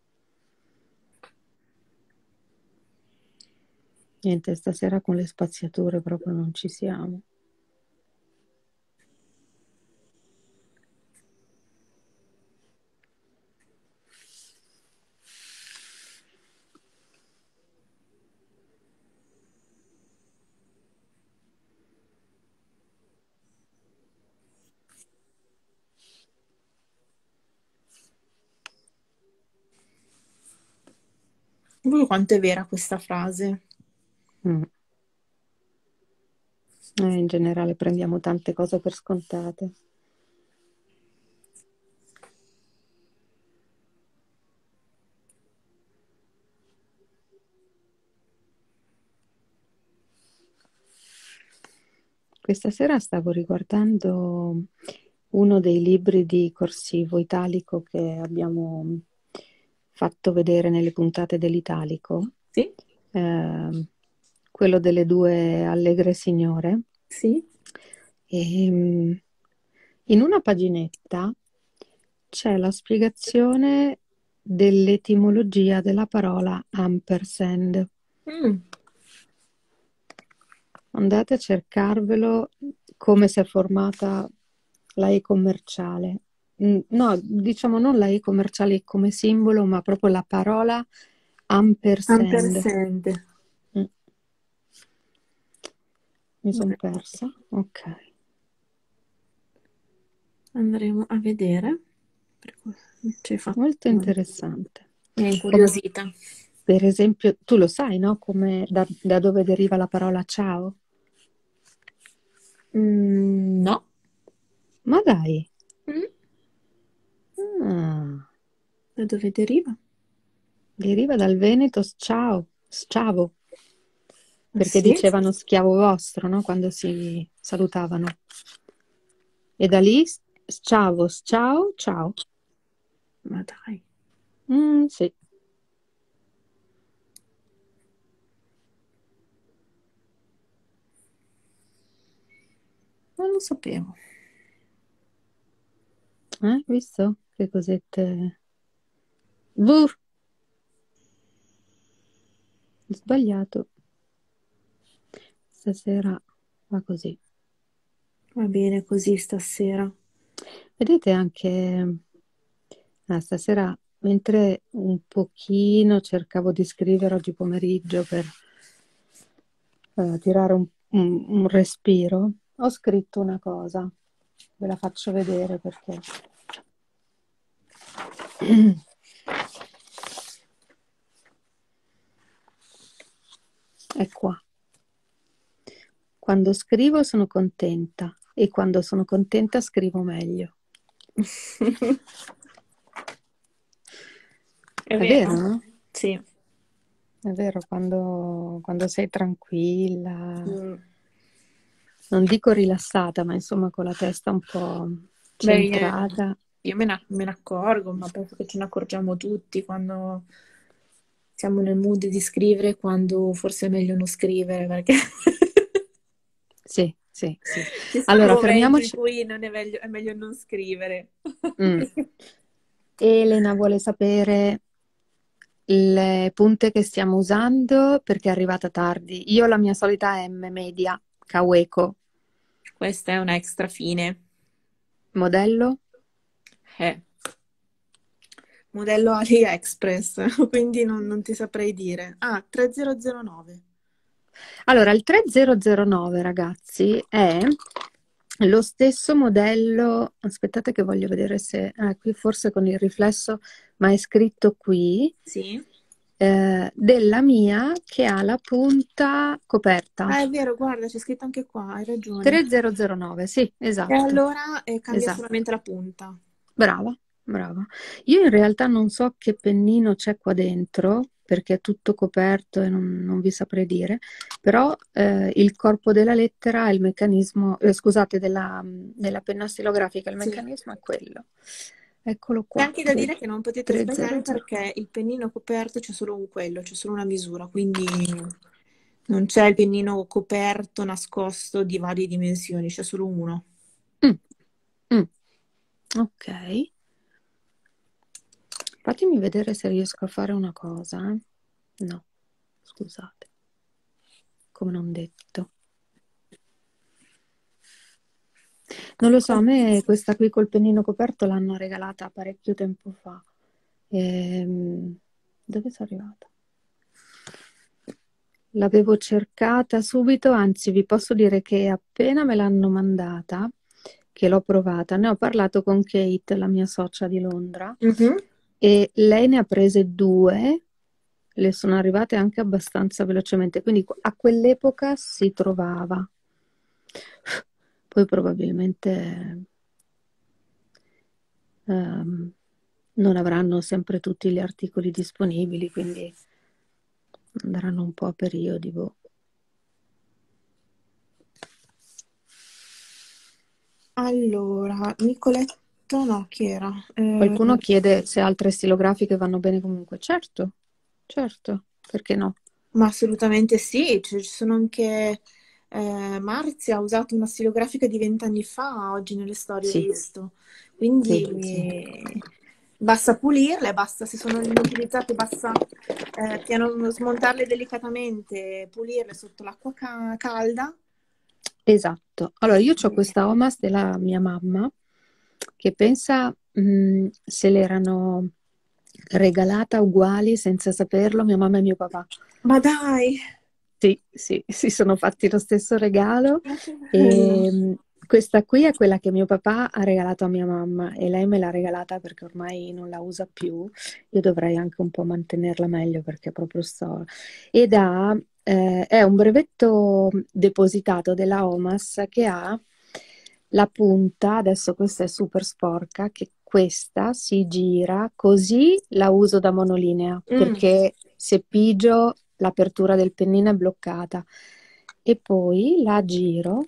A: Niente, stasera con le spaziature proprio non ci siamo.
B: Voi quanto è vera questa frase?
A: Mm. Eh, in generale prendiamo tante cose per scontate. Questa sera stavo riguardando uno dei libri di corsivo italico che abbiamo fatto vedere nelle puntate dell'Italico,
B: Sì?
A: eh, quello delle due allegre signore.
B: Sì?
A: E, mm, in una paginetta c'è la spiegazione dell'etimologia della parola ampersand.
B: Mm.
A: Andate a cercarvelo, come si è formata la E commerciale. Mm, No, diciamo non la E commerciale come simbolo, ma proprio la parola ampersand.
B: Ampersand.
A: Mm, Mi sono
B: Beh,
A: persa. Ok.
B: andremo a vedere. Perché ci hai fatto...
A: Molto interessante.
B: Mi è
A: Come
B: incuriosita.
A: per esempio, tu lo sai, no? Come da, da dove deriva la parola ciao?
B: Mm, no.
A: Ma dai,
B: Mm.
A: ah,
B: Da dove deriva?
A: deriva dal veneto sciao, sciavo,
B: Ah,
A: perché
B: sì?
A: dicevano schiavo vostro, no? Quando si salutavano. E da lì sciavo, ciao, ciao.
B: Ma dai.
A: Mm, sì.
B: Non lo sapevo.
A: Eh, visto? Che cosette. Vuh, sbagliato. Stasera va così.
B: Va bene così stasera.
A: Vedete anche ah, stasera, mentre un pochino cercavo di scrivere oggi pomeriggio per eh, tirare un, un- un respiro, ho scritto una cosa. Ve la faccio vedere perché è qua. Quando scrivo sono contenta e quando sono contenta scrivo meglio.
B: È
A: È vero,
B: vero?
A: no?
B: Sì.
A: È vero, quando, quando sei tranquilla,
B: Mm.
A: non dico rilassata, ma insomma con la testa un po'
B: Beh, io,
A: centrata.
B: io me ne, me ne accorgo, ma penso che ce ne accorgiamo tutti quando siamo nel mood di scrivere, quando forse è meglio non scrivere, perché
A: Sì, sì, sì.
B: ci sono
A: Allora,
B: momenti in
A: fermiamoci.
B: cui non è meglio, è meglio non scrivere.
A: Mm. Elena vuole sapere le punte che stiamo usando perché è arrivata tardi. Io ho la mia solita M media, Kaweco.
B: Questa è una extra fine.
A: Modello?
B: Eh. Modello AliExpress, quindi non, non ti saprei dire. Ah, tremila nove.
A: Allora, il tremilaonove, ragazzi, è lo stesso modello. Aspettate che voglio vedere se... Ah, qui forse con il riflesso, ma è scritto qui.
B: Sì?
A: eh, della mia che ha la punta coperta.
B: Ah, è vero, guarda, c'è scritto anche qua, hai ragione.
A: tremilaonove, sì,
B: E
A: esatto,
B: allora eh, cambia
A: esatto.
B: solamente la punta.
A: Brava, brava. Io in realtà non so che pennino c'è qua dentro, perché è tutto coperto e non, non vi saprei dire, però eh, il corpo della lettera, il meccanismo, eh, scusate, della, della penna stilografica, il
B: Sì.
A: meccanismo è quello. Eccolo
B: C'è
A: qua,
B: anche da
A: tre-
B: dire che non potete sbagliare
A: trecento.
B: perché il pennino coperto c'è solo un quello, c'è solo una misura, quindi non c'è il pennino coperto nascosto di varie dimensioni, c'è solo uno.
A: Mm, mm, ok. Fatemi vedere se riesco a fare una cosa. eh. No, scusate, come non detto. Non lo so, a me questa qui col pennino coperto l'hanno regalata parecchio tempo fa. Ehm, dove sono arrivata? L'avevo cercata subito, anzi vi posso dire che appena me l'hanno mandata, che l'ho provata, ne ho parlato con Kate, la mia socia di Londra,
B: Mhm.
A: e lei ne ha prese due le sono arrivate anche abbastanza velocemente, quindi a quell'epoca si trovava. Poi probabilmente ehm, non avranno sempre tutti gli articoli disponibili, quindi andranno un po' a periodi. Boh.
B: Allora, Nicoletto, no, chi era? Eh,
A: Qualcuno chiede se altre stilografiche vanno bene comunque. Certo, certo, perché no?
B: ma assolutamente sì, cioè, ci sono anche... eh, Marzia ha usato una stilografica di vent'anni fa, oggi nelle storie ho
A: Sì,
B: visto.
A: sì, sì.
B: Quindi basta pulirle, basta, se sono inutilizzate, basta eh, piano, smontarle delicatamente, pulirle sotto l'acqua ca- calda.
A: Esatto. Allora, io ho
B: E-
A: questa Omas della mia mamma che pensa mh, se l'erano regalata uguali senza saperlo mia mamma e mio papà.
B: Ma dai,
A: Sì, sì, si sono fatti lo stesso regalo
B: ma che bello.
A: e mh, questa qui è quella che mio papà ha regalato a mia mamma e lei me l'ha regalata perché ormai non la usa più. Io dovrei anche un po' mantenerla meglio perché proprio sto... Ed ha, eh, è un brevetto depositato della Omas che ha la punta, adesso questa è super sporca, che questa si gira così la uso da monolinea
B: Mm,
A: perché se pigio l'apertura del pennino è bloccata e poi la giro,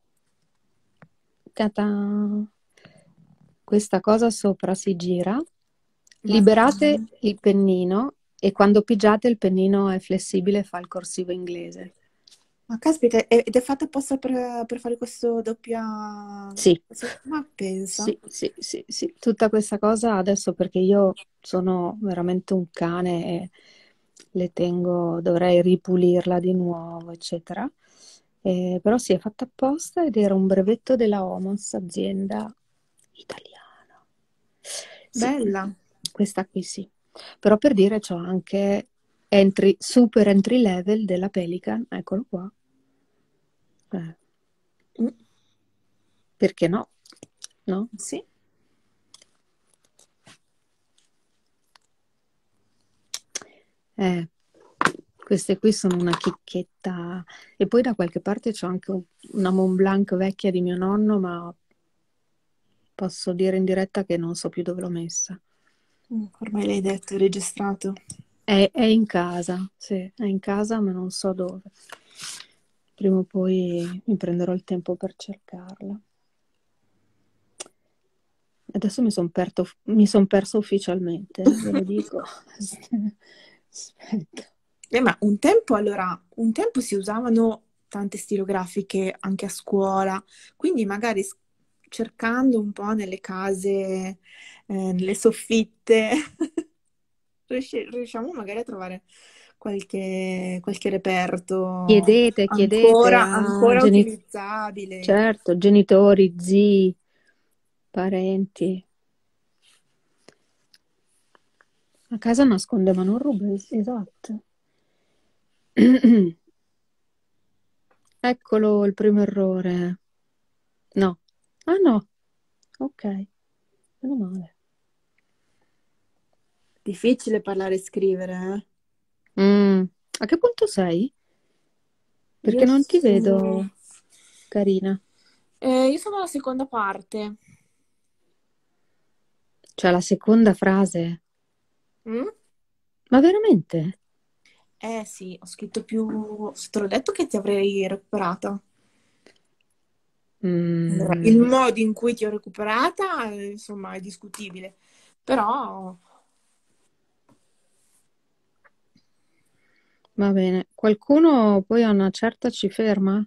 A: ta-ta. Questa cosa sopra si gira,
B: ma
A: liberate
B: dai.
A: il pennino e quando pigiate il pennino è flessibile e fa il corsivo inglese.
B: Ma caspita, e- ed è fatta apposta per, per fare questo doppia...
A: Sì,
B: questo- Ma pensa.
A: sì, sì, sì, sì, tutta questa cosa adesso perché io sono veramente un cane e le tengo, dovrei ripulirla di nuovo, eccetera. Eh, però sì, è fatta apposta ed era un brevetto della Omos, azienda italiana. Sì,
B: Bella.
A: questa qui sì. Però per dire c'ho anche entry, super entry level della Pelican, eccolo qua. Eh,
B: Mm,
A: perché no? No?
B: sì.
A: Eh, queste qui sono una chicchetta. E poi da qualche parte c'ho anche un- una Mont Blanc vecchia di mio nonno, ma posso dire in diretta che non so più dove l'ho messa.
B: Mm, ormai l'hai detto, è registrato.
A: È, è in casa, sì, è in casa, ma non so dove. Prima o poi mi prenderò il tempo per cercarla. Adesso mi sono perto, mi son perso ufficialmente, eh, ve lo dico. Aspetta.
B: Eh, ma un tempo, allora, un tempo si usavano tante stilografiche anche a scuola, quindi magari s- cercando un po' nelle case, eh, nelle soffitte, riusci- riusciamo magari a trovare qualche, qualche reperto
A: Chiedete, chiedete
B: ancora,
A: a
B: ancora
A: geni-
B: utilizzabile.
A: certo, genitori, zii, parenti. A casa nasconde ma non ruba, es- esatto. Eccolo il primo errore. No. Ah no. Ok. Meno male.
B: Difficile parlare e scrivere, eh?
A: Mm, a che punto sei? Perché
B: Io
A: non ti
B: sono,
A: vedo carina.
B: eh, io sono alla seconda parte.
A: Cioè la seconda frase.
B: Mm?
A: Ma veramente?
B: Eh sì, ho scritto più... Te l'ho detto che ti avrei recuperata. Allora, il
A: Mm,
B: modo in cui ti ho recuperata, eh, insomma, è discutibile. Però,
A: va bene. Qualcuno poi a una certa ci ferma?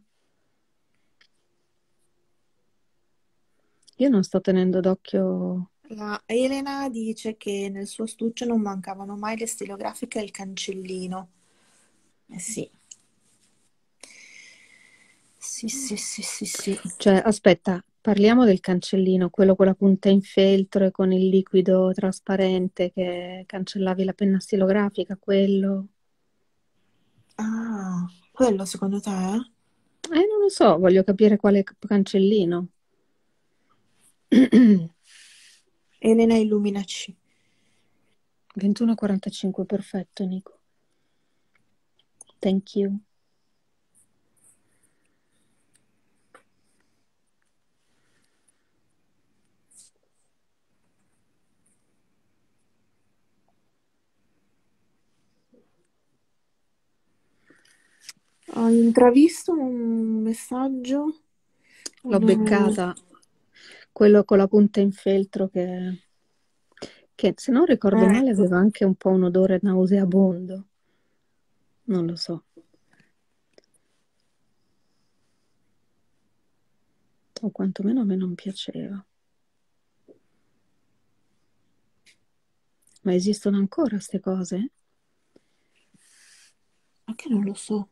A: Io non sto tenendo d'occhio.
B: la Elena dice che nel suo astuccio non mancavano mai le stilografiche e il cancellino. Eh sì. Sì, sì, sì, sì, sì.
A: Cioè, aspetta, parliamo del cancellino, quello con la punta in feltro e con il liquido trasparente che cancellavi la penna stilografica, quello.
B: Ah, quello secondo te?
A: Eh, non lo so, voglio capire quale c- cancellino.
B: Elena Illuminaci.
A: ventuno e quarantacinque, perfetto, Nico. Thank you.
B: Ho intravisto un messaggio.
A: L'ho
B: una-
A: beccata, quello con la punta in feltro che, che se non ricordo male
B: Ecco.
A: aveva anche un po' un odore nauseabondo. Non lo so. O quantomeno a me non piaceva. Ma esistono ancora queste cose?
B: Ma che non lo so.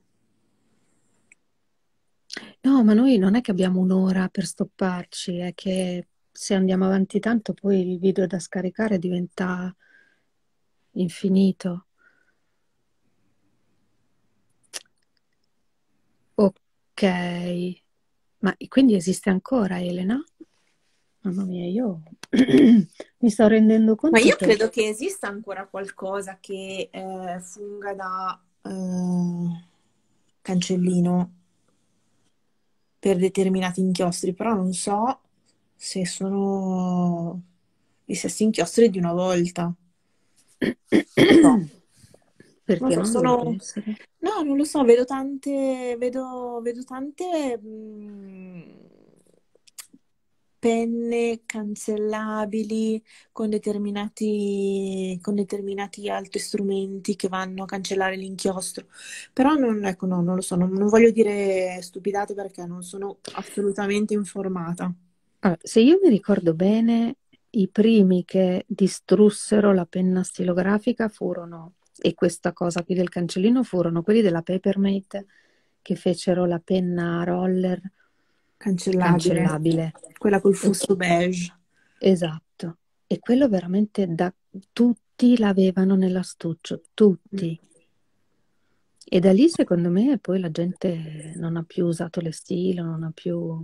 A: No, ma noi non è che abbiamo un'ora per stopparci, è che se andiamo avanti tanto poi il video da scaricare diventa infinito. Ok, ma quindi esiste ancora Elena? Mamma mia, io mi sto rendendo
B: Ma
A: conto
B: io
A: che...
B: credo che esista ancora qualcosa che eh, funga da eh, cancellino per determinati inchiostri, però non so se sono gli stessi inchiostri di una volta. Non lo so, non lo
A: Perché
B: so,
A: non dovrebbe
B: sono...
A: essere?
B: No, non lo so, vedo tante, vedo, vedo tante mh, penne cancellabili con determinati, con determinati altri strumenti che vanno a cancellare l'inchiostro. Però non, ecco, no, non lo so, non, non voglio dire stupidate perché non sono assolutamente informata.
A: Allora, se io mi ricordo bene, i primi che distrussero la penna stilografica furono, e questa cosa qui del cancellino, furono quelli della Papermate che fecero la penna roller
B: Cancellabile,
A: cancellabile.
B: quella col
A: E-
B: fusto beige.
A: esatto. E quello veramente da tutti l'avevano nell'astuccio, tutti. E da lì, secondo me, poi la gente non ha più usato le stilo, non ha più...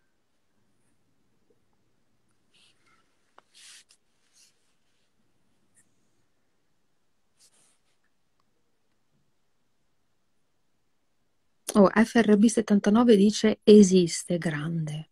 A: Oh, F R B settantanove dice esiste, grande.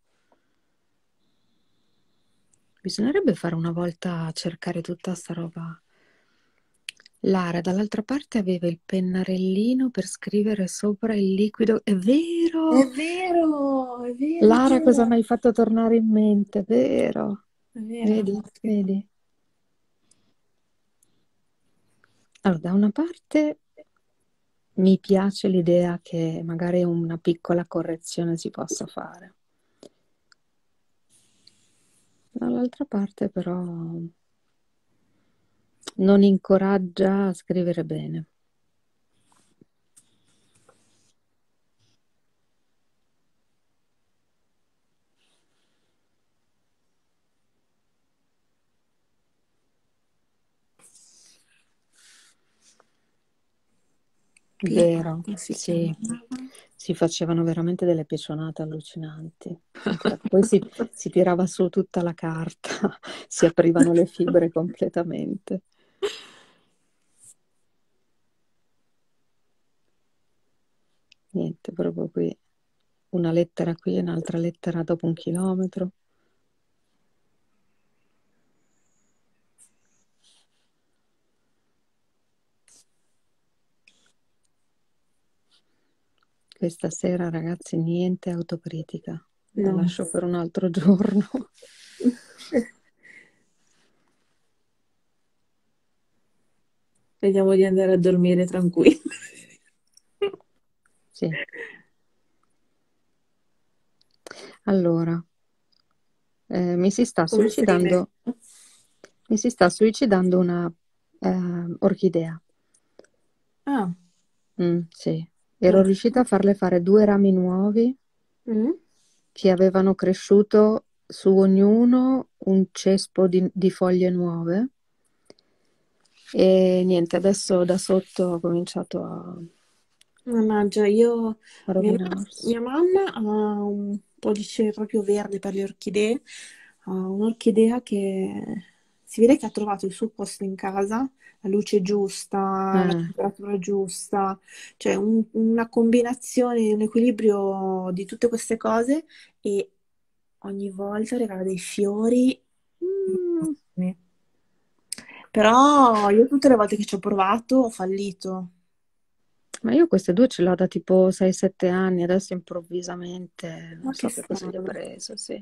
A: Bisognerebbe fare una volta a cercare tutta sta roba. Lara, dall'altra parte aveva il pennarellino per scrivere sopra il liquido. È
B: È
A: vero!
B: vero, è vero,
A: Lara, cosa mi hai fatto tornare in mente? È vero.
B: è vero.
A: Vedi, vedi. Allora, da una parte mi piace l'idea che magari una piccola correzione si possa fare. Dall'altra parte però non incoraggia a scrivere bene. Vero,
B: Pirata si
A: sì,
B: chiamava.
A: si facevano veramente delle pecionate allucinanti. Infatti, poi si, si tirava su tutta la carta, si aprivano le fibre completamente. Niente, proprio qui. Una lettera qui e un'altra lettera dopo un chilometro. Questa sera, ragazzi, niente autocritica. La
B: No.
A: lascio per un altro giorno.
B: Vediamo di andare a dormire tranquilli.
A: Sì. Allora, eh, mi si sta
B: Come stai
A: suicidando, mi si sta suicidando una eh, orchidea.
B: Ah.
A: Mm, sì. Ero
B: Ah.
A: riuscita a farle fare due rami nuovi
B: Mm.
A: che avevano cresciuto su ognuno un cespo di, di foglie nuove. E niente, adesso da sotto ho cominciato a,
B: Mannaggia, io...
A: a
B: Mia,
A: rovinarsi.
B: mia mamma ha un pollice proprio verde per le orchidee. Ha un'orchidea che si vede che ha trovato il suo posto in casa, la luce giusta, la
A: Eh,
B: temperatura giusta, cioè un- una combinazione, un equilibrio di tutte queste cose e ogni volta regala dei fiori.
A: mm,
B: bellissimi. Però io tutte le volte che ci ho provato ho fallito.
A: ma io queste due ce l'ho da tipo sei sette anni, adesso improvvisamente non
B: Ma che
A: so che cosa gli ho
B: strano.
A: preso, sì.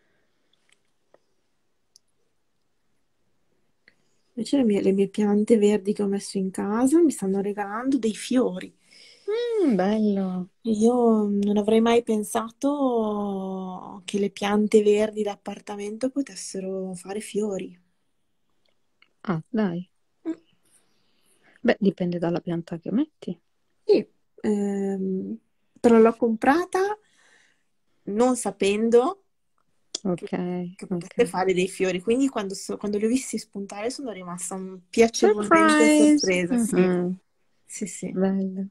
B: Invece le mie, le mie piante verdi che ho messo in casa mi stanno regalando dei fiori.
A: Mm, bello.
B: Io non avrei mai pensato che le piante verdi d'appartamento potessero fare fiori.
A: Ah, dai.
B: Mm,
A: Beh, dipende dalla pianta che metti.
B: sì, ehm, però l'ho comprata non sapendo che,
A: Ok,
B: che
A: ok.
B: potesse fare dei fiori. Quindi quando, so- quando li ho visti spuntare sono rimasta mm, piacevolmente
A: Surprise!
B: sorpresa. Sì,
A: Mhm,
B: sì, sì.
A: bello.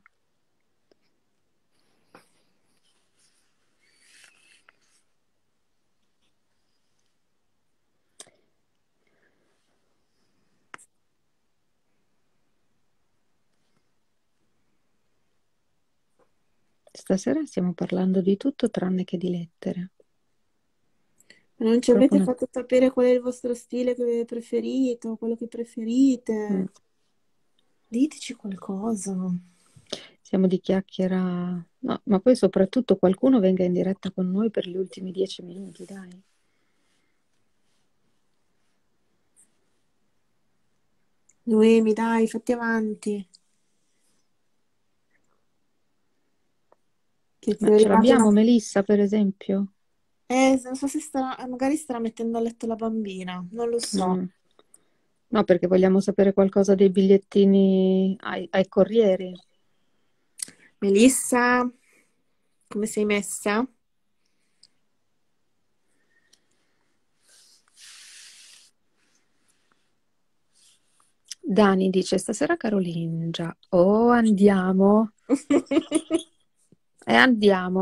A: Stasera stiamo parlando di tutto tranne che di lettere.
B: Non ci
A: Proprio
B: avete
A: una...
B: fatto sapere qual è il vostro stile che preferito, quello che
A: mm,
B: preferite. Diteci qualcosa.
A: siamo di chiacchiera. No, ma poi soprattutto qualcuno venga in diretta con noi per gli ultimi dieci minuti, dai.
B: Noemi, dai, fatti avanti. Che ti
A: Ma
B: è
A: ce
B: arrivata una...
A: l'abbiamo Melissa, per esempio?
B: Eh, non so se starà, eh, magari starà mettendo a letto la bambina, non lo so.
A: Mm. No, perché vogliamo sapere qualcosa dei bigliettini ai, ai corrieri.
B: Melissa, come sei messa?
A: Dani dice, stasera Carolingia, oh andiamo, e andiamo.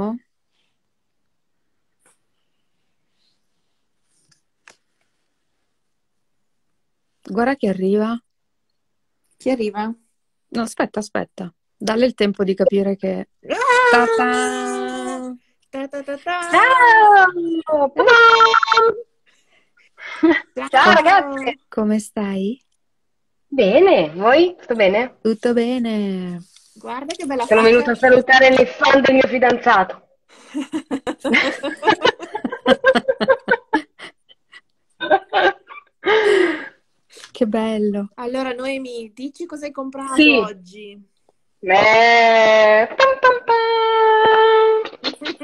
A: Guarda che arriva.
B: Chi arriva?
A: No, aspetta, aspetta. Dalle il tempo di capire che...
B: Ah!
A: Ta-ta!
B: Ta ta ta ta!
C: Ciao! Pa-pam! Ciao
A: Com-
B: Ciao!
C: ragazzi!
A: come stai?
C: Bene, voi? Tutto bene?
A: Tutto bene.
B: Guarda che bella
C: Sono venuta
B: faccia.
C: a salutare le fan del mio fidanzato.
A: Che bello.
B: Allora, Noemi, dici cosa hai comprato
C: Sì.
B: oggi?
C: Eh, pam pam pam.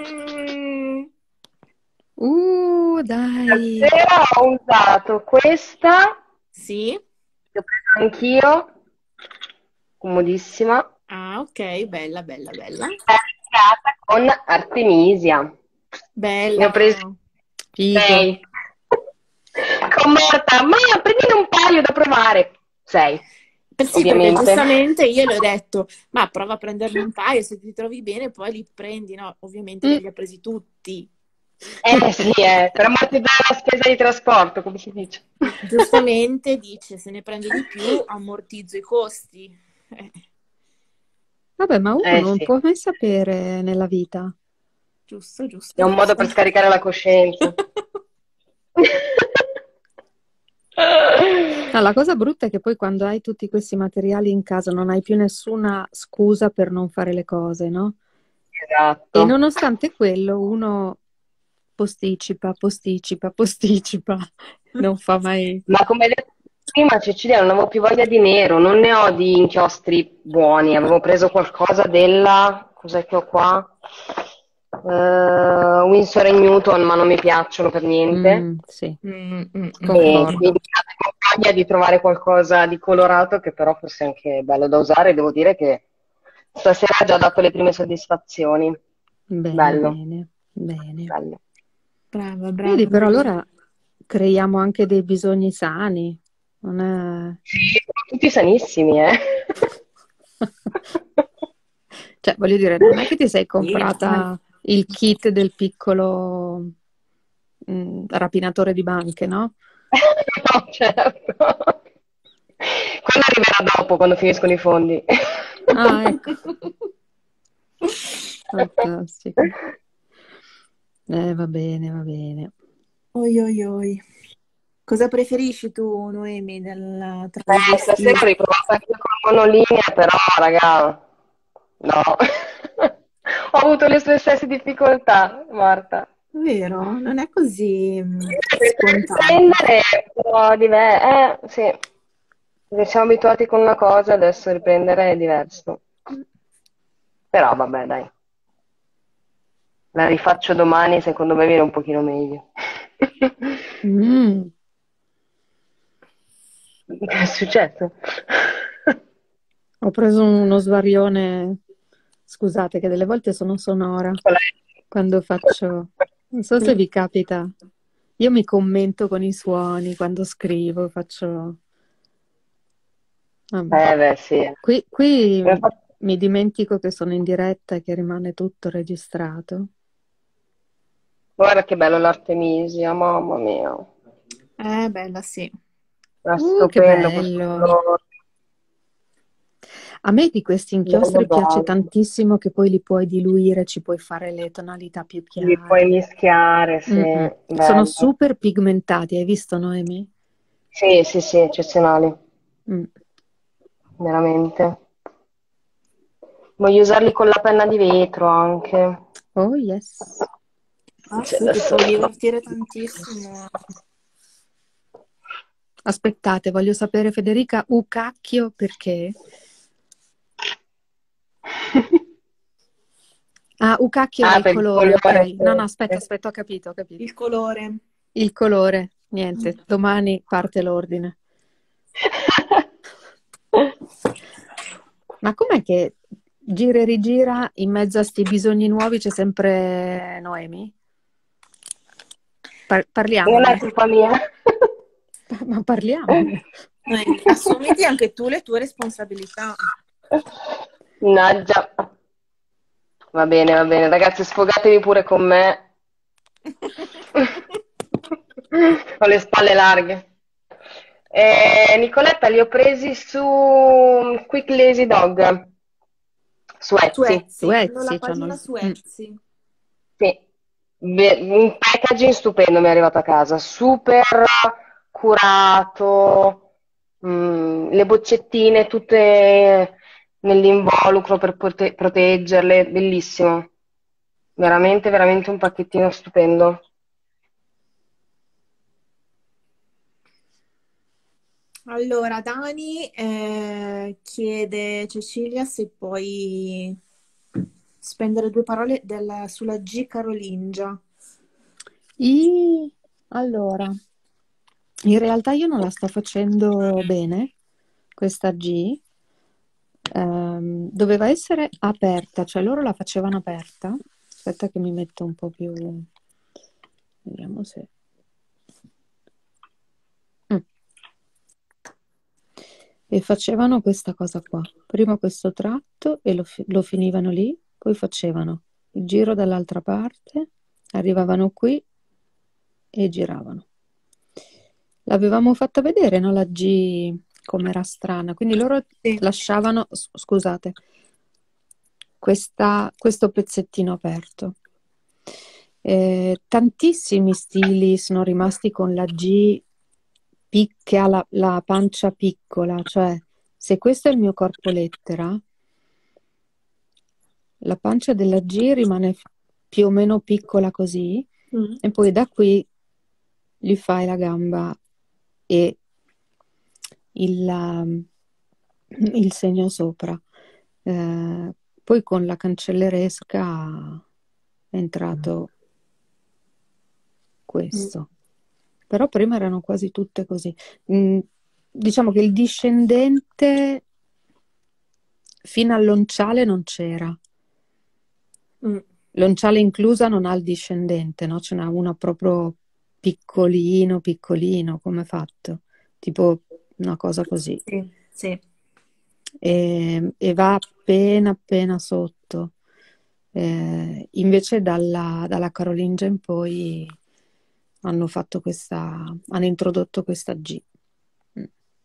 A: Uh, dai.
C: Stasera ho usato questa,
B: Sì?
C: che ho preso anch'io, comodissima,
B: Ah, ok, bella, bella, bella.
C: caricata con Artemisia. Ne ho presi
B: Bella.
A: Figo.
C: sei. Con Marta, ma prendine un paio da provare. Sei,
B: Eh sì, perché
C: ovviamente.
B: giustamente io le ho detto, ma prova a prenderne un paio, se ti trovi bene poi li prendi, no? Ovviamente
A: Mm.
B: lei li ha presi tutti.
C: Eh sì, eh, per ammortizzare la spesa di trasporto, come si dice.
B: Giustamente dice, se ne prende di più, ammortizzo i costi. Eh,
A: Vabbè, ma uno
C: Eh
A: non
C: sì,
A: può mai sapere nella vita.
B: giusto, giusto,
C: è un modo
B: giusto.
C: per scaricare la coscienza.
A: No, la cosa brutta è che poi quando hai tutti questi materiali in casa non hai più nessuna scusa per non fare le cose, no? E
C: Esatto.
A: nonostante quello uno posticipa, posticipa, posticipa, non fa mai...
C: Ma come hai detto prima, Cecilia, non avevo più voglia di nero, non ne ho di inchiostri buoni, avevo preso qualcosa della... cos'è che ho qua? Eh, Winsor e Newton, ma non mi piacciono per niente.
A: Mm, sì,
B: Mm, mm, mm,
C: E
B: mm.
A: concordo.
C: quindi avevo voglia di trovare qualcosa di colorato che però fosse anche bello da usare. Devo dire che stasera ha già dato le prime soddisfazioni.
A: Bene,
C: Bello,
A: bene, bene.
C: bello.
B: Brava,
A: Vedi,
B: brava.
A: però allora creiamo anche dei bisogni sani, non è...
C: Sì, sono tutti sanissimi, eh.
A: Cioè, voglio dire, non è che ti sei
B: Sì, ma-
A: comprata il kit del piccolo mm, rapinatore di banche, no?
C: No, certo. Quello arriverà dopo, quando finiscono i fondi.
A: Ah, ecco, fantastico. Eh, va bene, va bene.
B: Oi, oi, oi. Cosa preferisci tu, Noemi, del, tra le
C: Eh,
B: due
C: stasera
B: stili?
C: ho riprovato anche con monolinea, però, raga, no. Ho avuto le sue stesse difficoltà, Marta.
B: Vero? Non è così mm,
C: Per
B: scontato.
C: riprendere, però, dive- eh, sì. Perché siamo abituati con una cosa, adesso riprendere è diverso. Però, vabbè, dai. La rifaccio domani, secondo me viene un pochino meglio.
A: Mm,
C: Che è successo?
A: ho preso uno svarione, scusate che delle volte sono sonora
C: Qual
A: quando faccio, non so se vi capita, io mi commento con i suoni quando scrivo, faccio, vabbè.
C: è? Eh, beh, sì.
A: Qui, qui
C: Abbiamo fatto-
A: mi dimentico che sono in diretta e che rimane tutto registrato.
C: Guarda che bello l'Artemisia, mamma mia.
B: Eh, bella, sì.
C: È
A: Uh, che
C: stupendo questo
A: bello!
C: colore.
A: A me di questi
C: Bello
A: inchiostri piace
C: bello.
A: tantissimo che poi li puoi diluire, ci puoi fare le tonalità più
C: Li puoi
A: chiare.
C: mischiare, sì,
A: Mm-mm. Sono
C: bello.
A: super pigmentati, hai visto, Noemi?
C: Sì, sì, sì, eccezionali,
A: Mm.
C: veramente. Voglio usarli con la penna di vetro anche.
A: Oh yes.
B: Ah,
C: Cioè,
B: sì, ti
C: adesso...
B: puoi divertire tantissimo.
A: Aspettate, voglio sapere, Federica, u cacchio perché? Ah, u cacchio era
C: Ah,
A: il
C: per il
A: colore, ok.
C: colore,
A: No, no, aspetta,
C: sì.
A: aspetta, ho capito, ho capito.
B: Il colore.
A: Il colore, niente, domani parte l'ordine. Ma com'è che gira e rigira in mezzo a sti bisogni nuovi c'è sempre Noemi? Par-
C: Non è
A: parliamone,
C: colpa mia.
A: ma parliamone.
B: Noemi, assumiti anche tu le tue responsabilità.
C: Mannaggia. Va bene, va bene. Ragazzi, sfogatevi pure con me. Ho le spalle larghe. Eh, Nicoletta, li ho presi su Quick Lazy Dog, su
B: Su
C: Etsy.
A: Su
B: Etsy, hanno la
A: Etsy c'hanno
B: pagina
A: il...
B: su
A: Mm.
B: Etsy.
C: Sì. Be- un packaging stupendo mi è arrivato a casa, super curato, mm, le boccettine tutte nell'involucro per poter proteggerle, bellissimo. Veramente, veramente un pacchettino stupendo.
B: Allora, Dani eh, chiede Cecilia se puoi spendere due parole del- sulla G carolingia.
A: I... Allora, in realtà io non la sto facendo bene, questa G. Ehm, doveva essere aperta, cioè loro la facevano aperta. Aspetta che mi metto un po' più... Vediamo se... Mm. E facevano questa cosa qua. Prima questo tratto e lo, fi- lo finivano lì, poi facevano il giro dall'altra parte, arrivavano qui e giravano. L'avevamo fatta vedere, no? La G com'era strana, quindi loro
B: Sì.
A: lasciavano, s- scusate, questa- questo pezzettino aperto. Eh, tantissimi stili sono rimasti con la G pic- che ha la, la pancia piccola, cioè se questo è il mio corpo lettera, la pancia della G rimane f- più o meno piccola così,
B: Mm.
A: e poi da qui gli fai la gamba e il, um, il segno sopra. Eh, poi con la cancelleresca è entrato
B: Mm.
A: questo. Però prima erano quasi tutte così. Mm, diciamo che il discendente fino all'onciale non c'era.
B: Mm.
A: L'onciale inclusa non ha il discendente, no? Ce n'ha una proprio piccolino, piccolino, come è fatto? Tipo una cosa così.
B: Sì, sì.
A: E, e va appena appena sotto. Eh, invece dalla, dalla Carolingia in poi hanno fatto questa, hanno introdotto questa G. Mm.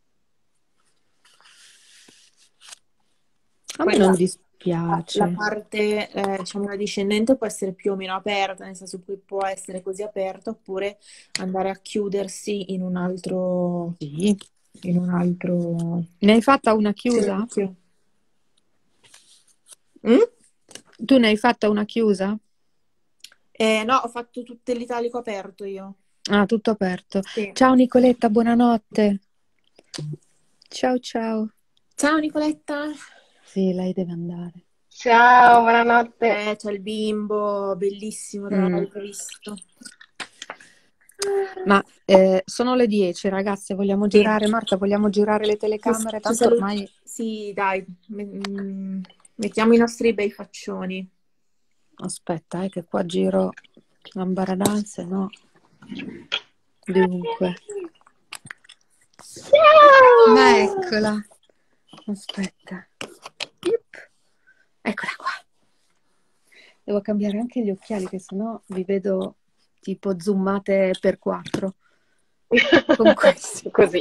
A: A me
B: Quella,
A: non
B: la
A: dispiace.
B: parte, eh, diciamo, la discendente può essere più o meno aperta, nel senso che può essere così aperta oppure andare a chiudersi in un altro,
A: Sì.
B: in un altro
A: Ne hai fatta una chiusa?
B: cerchio. Mm?
A: Tu ne hai fatta una chiusa?
B: Eh, no, ho fatto tutto l'italico aperto io.
A: Ah, tutto aperto.
B: Sì.
A: Ciao Nicoletta, buonanotte. Ciao ciao.
B: Ciao Nicoletta.
A: Sì, lei deve andare.
C: Ciao, buonanotte.
B: Eh, c'è il bimbo, bellissimo, tra
A: Mm.
B: l'altro visto.
A: Ma eh, sono le dieci, ragazze, vogliamo
B: Sì.
A: girare, Marta, vogliamo girare le telecamere?
B: Ci
A: Tanto
B: saluti-
A: ormai...
B: Sì, dai, me- mm, mettiamo i nostri bei faccioni.
A: Aspetta, eh, che qua giro l'ambaradan, se no... Dunque. Ma eccola. Aspetta. Pip. Eccola qua. Devo cambiare anche gli occhiali, che sennò vi vedo tipo zoomate per quattro. Con questi.
C: Così.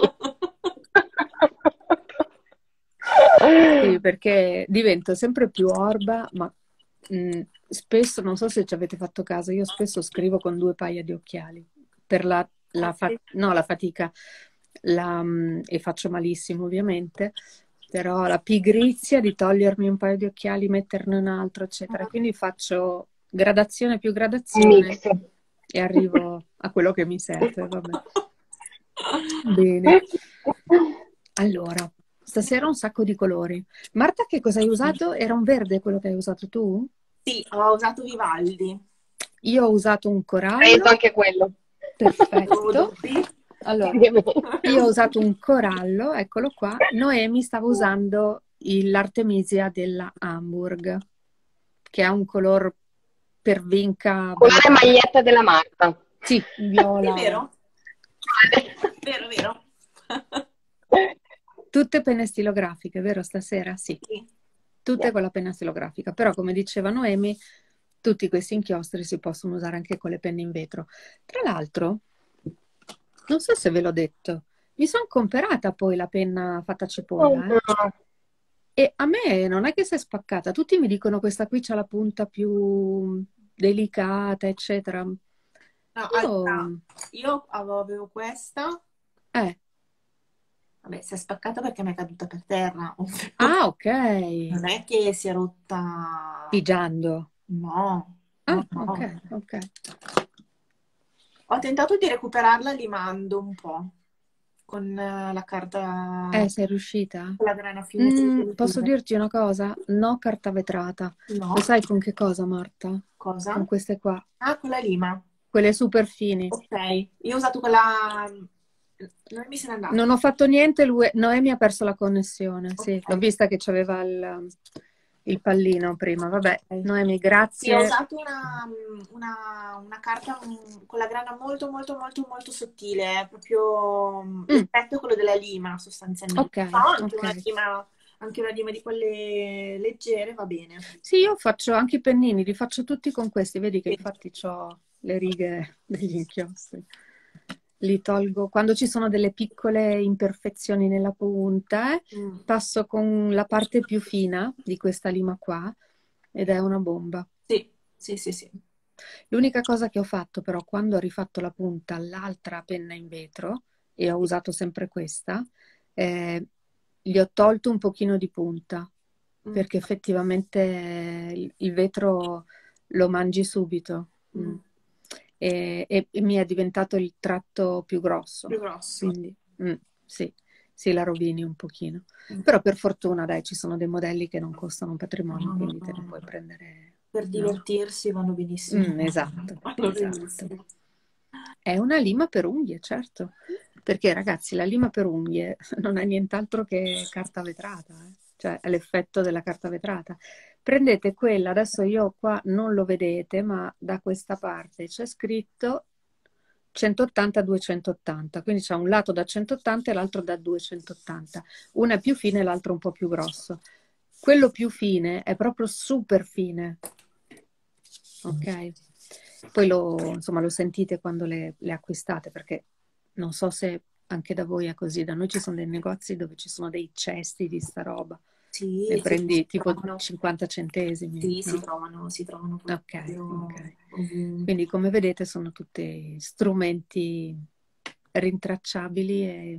A: Sì, perché divento sempre più orba, ma mh, spesso, non so se ci avete fatto caso, io spesso scrivo con due paia di occhiali per la, la, fa- no, la fatica la, mh, e faccio malissimo ovviamente, però la pigrizia di togliermi un paio di occhiali, metterne un altro, eccetera. Quindi faccio gradazione più gradazione
C: Mix.
A: e arrivo a quello che mi serve, vabbè. Bene. Allora, stasera un sacco di colori. Marta, che cosa hai usato? Era un verde quello che hai usato tu?
B: Sì, ho usato Vivaldi.
A: Io ho usato un
C: Hai
A: corallo.
C: usato anche quello.
A: Perfetto. Allora,
C: Ovviamente.
A: io ho usato un corallo, eccolo qua. Noemi stava usando il- l'Artemisia della Hamburg, che ha un color per vinca.
C: Colore maglietta della Marta.
A: Sì, viola.
B: È vero? Vero, vero.
A: Tutte penne stilografiche, vero stasera? Sì.
B: Sì.
A: Tutte
C: Yeah.
A: con la penna stilografica, però come diceva Noemi, tutti questi inchiostri si possono usare anche con le penne in vetro. Tra l'altro, non so se ve l'ho detto, mi sono comprata poi la penna fatta cipolla, eh? E a me non è che si è spaccata, tutti mi dicono questa qui c'ha la punta più delicata, eccetera.
B: No,
A: Io...
B: allora, io avevo, avevo questa,
A: Eh.
B: vabbè, si è spaccata perché mi è caduta per terra.
A: Ah, ok.
B: Non è che si è rotta.
A: Pigiando.
B: No,
A: Ah,
B: no, no.
A: ok, ok.
B: Ho tentato di recuperarla limando un po' con eh, la carta,
A: Eh, sei riuscita?
B: con la grana fine.
A: Mm, posso dirti una cosa? No carta vetrata.
B: No,
A: Lo sai con che cosa, Marta?
B: cosa?
A: Con queste qua.
B: Ah, con la lima.
A: Quelle super fini.
B: Ok, io ho usato quella. Noemi se n'è andata.
A: Non ho fatto niente, lui... Noemi ha perso la connessione. Sì,
B: Ok.
A: l'ho vista che c'aveva il, il pallino prima. Vabbè, Noemi,
B: Sì, ho
A: grazie.
B: usato una, una- una carta mm, con la grana molto molto molto molto sottile, eh, proprio mm,
A: Mm.
B: l'effetto è quello della lima sostanzialmente.
A: Ok,
B: Però anche
A: ok.
B: una lima, anche una lima di quelle leggere va bene.
A: Sì, io faccio anche i pennini, li faccio tutti con questi. Vedi che
B: Sì.
A: infatti ho le righe degli inchiostri. Li tolgo quando ci sono delle piccole imperfezioni nella punta, eh,
B: Mm.
A: passo con la parte più fina di questa lima qua ed è una bomba.
B: Sì, sì, sì, sì.
A: L'unica cosa che ho fatto però quando ho rifatto la punta all'altra penna in vetro e ho usato sempre questa, eh, gli ho tolto un pochino di punta
B: Mm.
A: perché effettivamente il, il vetro lo mangi subito. Mm.
B: Mm.
A: E, e- e mi è diventato il tratto più grosso.
B: Più grosso.
A: Quindi mm, sì, sì, la rovini un pochino.
B: Mm.
A: Però per fortuna, dai, ci sono dei modelli che non costano un patrimonio,
B: No,
A: quindi
B: no,
A: te ne
B: no.
A: puoi prendere.
B: Per
A: No?
B: divertirsi vanno benissimo.
A: Mm, esatto,
B: Vanno
A: esatto.
B: benissimo.
A: È una lima per unghie, certo. Perché ragazzi, la lima per unghie non è nient'altro che carta vetrata, eh? Cioè è l'effetto della carta vetrata. Prendete quella, adesso io qua non lo vedete, ma da questa parte c'è scritto centottanta duecentottanta, quindi c'è un lato da centottanta e l'altro da duecentottanta. Una è più fine e l'altro un po' più grosso. Quello più fine è proprio super fine, ok? poi lo, insomma, lo sentite quando le, le acquistate, perché non so se anche da voi è così, da noi ci sono dei negozi dove ci sono dei cesti di sta roba,
B: Sì,
A: le
B: si,
A: prendi
B: si
A: tipo
B: trovano,
A: cinquanta centesimi,
B: sì, si
A: no?
B: trovano, si trovano
A: Ok,
B: proprio
A: ok.
B: ovunque.
A: Quindi come vedete sono tutti strumenti rintracciabili e,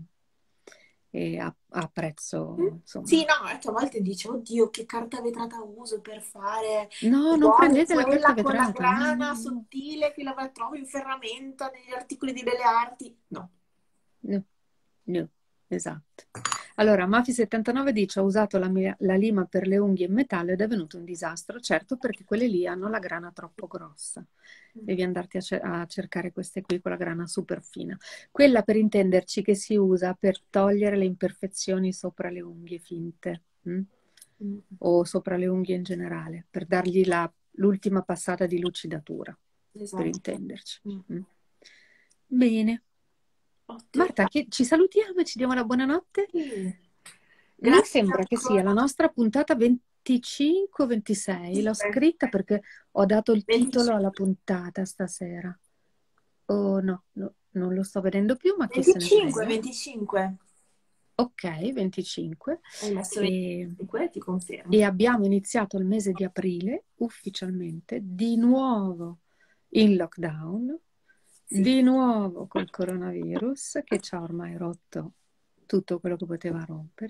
A: e a, a prezzo,
B: Sì,
A: insomma.
B: no, è che a volte dici, oddio, che carta vetrata uso per fare
A: No, non
B: uguale
A: prendete la carta
B: quella con la
A: vetrata, no,
B: grana
A: no, no,
B: sottile che la trovo in ferramenta negli articoli di Belle Arti. No.
A: no, no, esatto. Allora, Mafi settantanove dice: ho usato la, mia- la lima per le unghie in metallo ed è venuto un disastro, certo perché quelle lì hanno la grana troppo grossa. Devi andarti a, cer- a cercare queste qui con la grana super fina. Quella, per intenderci, che si usa per togliere le imperfezioni sopra le unghie finte, mm?
B: Mm.
A: O sopra le unghie in generale, per dargli la- l'ultima passata di lucidatura, per
B: Esatto.
A: intenderci.
B: Mm.
A: Mm. Bene.
B: Ottimo.
A: Marta, che ci salutiamo e ci diamo la buonanotte?
B: Sì.
A: Mi
B: Grazie
A: sembra che sia la
B: ancora.
A: nostra puntata venticinque o ventisei. L'ho scritta perché ho dato il titolo alla
B: venticinque.
A: puntata stasera. Oh no, no, non lo sto vedendo più, ma chi se ne
B: venticinque,
A: frega.
B: venticinque.
A: Ok, venticinque.
B: Hai messo
A: E,
B: venticinque, ti confermo.
A: e abbiamo iniziato il mese di aprile ufficialmente, di nuovo in lockdown,
B: Sì.
A: di nuovo col coronavirus che ci ha ormai rotto tutto quello che poteva rompere.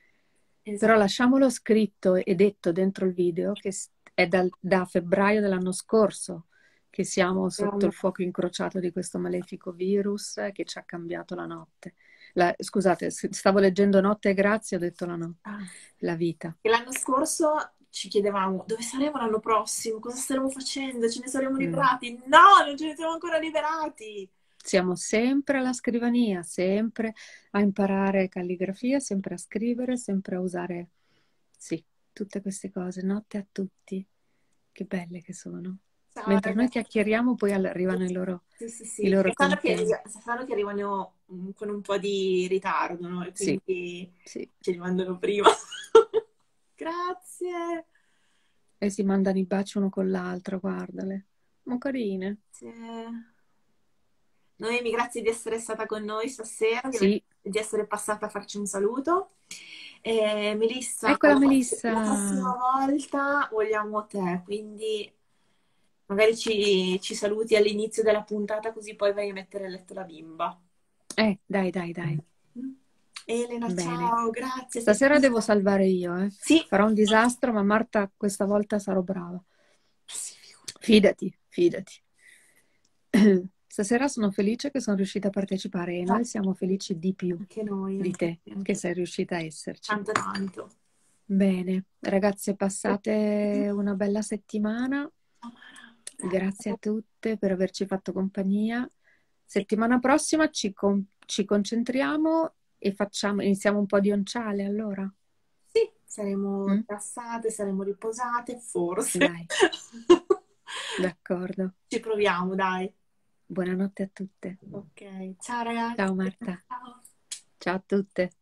A: Però
B: Esatto.
A: lasciamolo scritto e detto dentro il video che s- è dal- da febbraio dell'anno scorso che siamo sotto il fuoco incrociato di questo malefico virus eh, che ci ha cambiato la notte. La- scusate, s- stavo leggendo Notte e Grazie, ho detto la notte,
B: Ah.
A: la vita.
B: E l'anno scorso ci chiedevamo dove saremo l'anno prossimo, cosa staremo facendo, ce ne saremo
A: Mm.
B: liberati? No, non ce ne siamo ancora liberati.
A: Siamo sempre alla scrivania, sempre a imparare calligrafia, sempre a scrivere, sempre a usare, sì, tutte queste cose. Notte a tutti, che belle che sono.
B: Ciao,
A: Mentre noi
B: ragazzi.
A: chiacchieriamo, poi arrivano i loro,
B: Sì, sì, sì.
A: i loro
B: E sanno che,
A: contenuti.
B: arri- sanno che arrivano mm, con un po' di ritardo, no? E
A: Sì,
B: quindi
A: sì.
B: ce li mandano prima. Grazie.
A: E si mandano i baci uno con l'altro, guardale. Ma carine.
B: Sì. Noemi, grazie di essere stata con noi stasera, di, aver-
A: Sì,
B: di essere passata a farci un saluto. E Melissa,
A: eccola
B: la, pross- la
A: Melissa.
B: prossima volta vogliamo te, quindi magari ci, ci saluti all'inizio della puntata così poi vai a mettere a letto la bimba.
A: Eh, dai, dai, dai.
B: Mm. Elena,
A: Bene.
B: ciao, grazie.
A: Stasera devo
B: Stefania.
A: salvare io, eh.
B: Sì.
A: Farò un disastro, ma Marta questa volta sarò brava.
B: Sì, figurati.
A: Fidati, fidati. Stasera sono felice che sono riuscita a partecipare e noi siamo felici di più
B: Anche noi,
A: di
B: anche,
A: te che
B: anche
A: sei riuscita a esserci.
B: tanto tanto.
A: Bene, ragazze, passate una bella settimana.
B: Tamara,
A: Grazie a
B: grazie.
A: tutte per averci fatto compagnia. Settimana prossima ci, con- ci concentriamo e facciamo, iniziamo un po' di onciale allora.
B: Sì, saremo
A: Mm?
B: rilassate, saremo riposate, forse.
A: Dai, d'accordo.
B: Ci proviamo, dai.
A: Buonanotte a tutte.
B: Ok, ciao ragazzi.
A: Ciao Marta.
B: Ciao.
A: Ciao a tutte.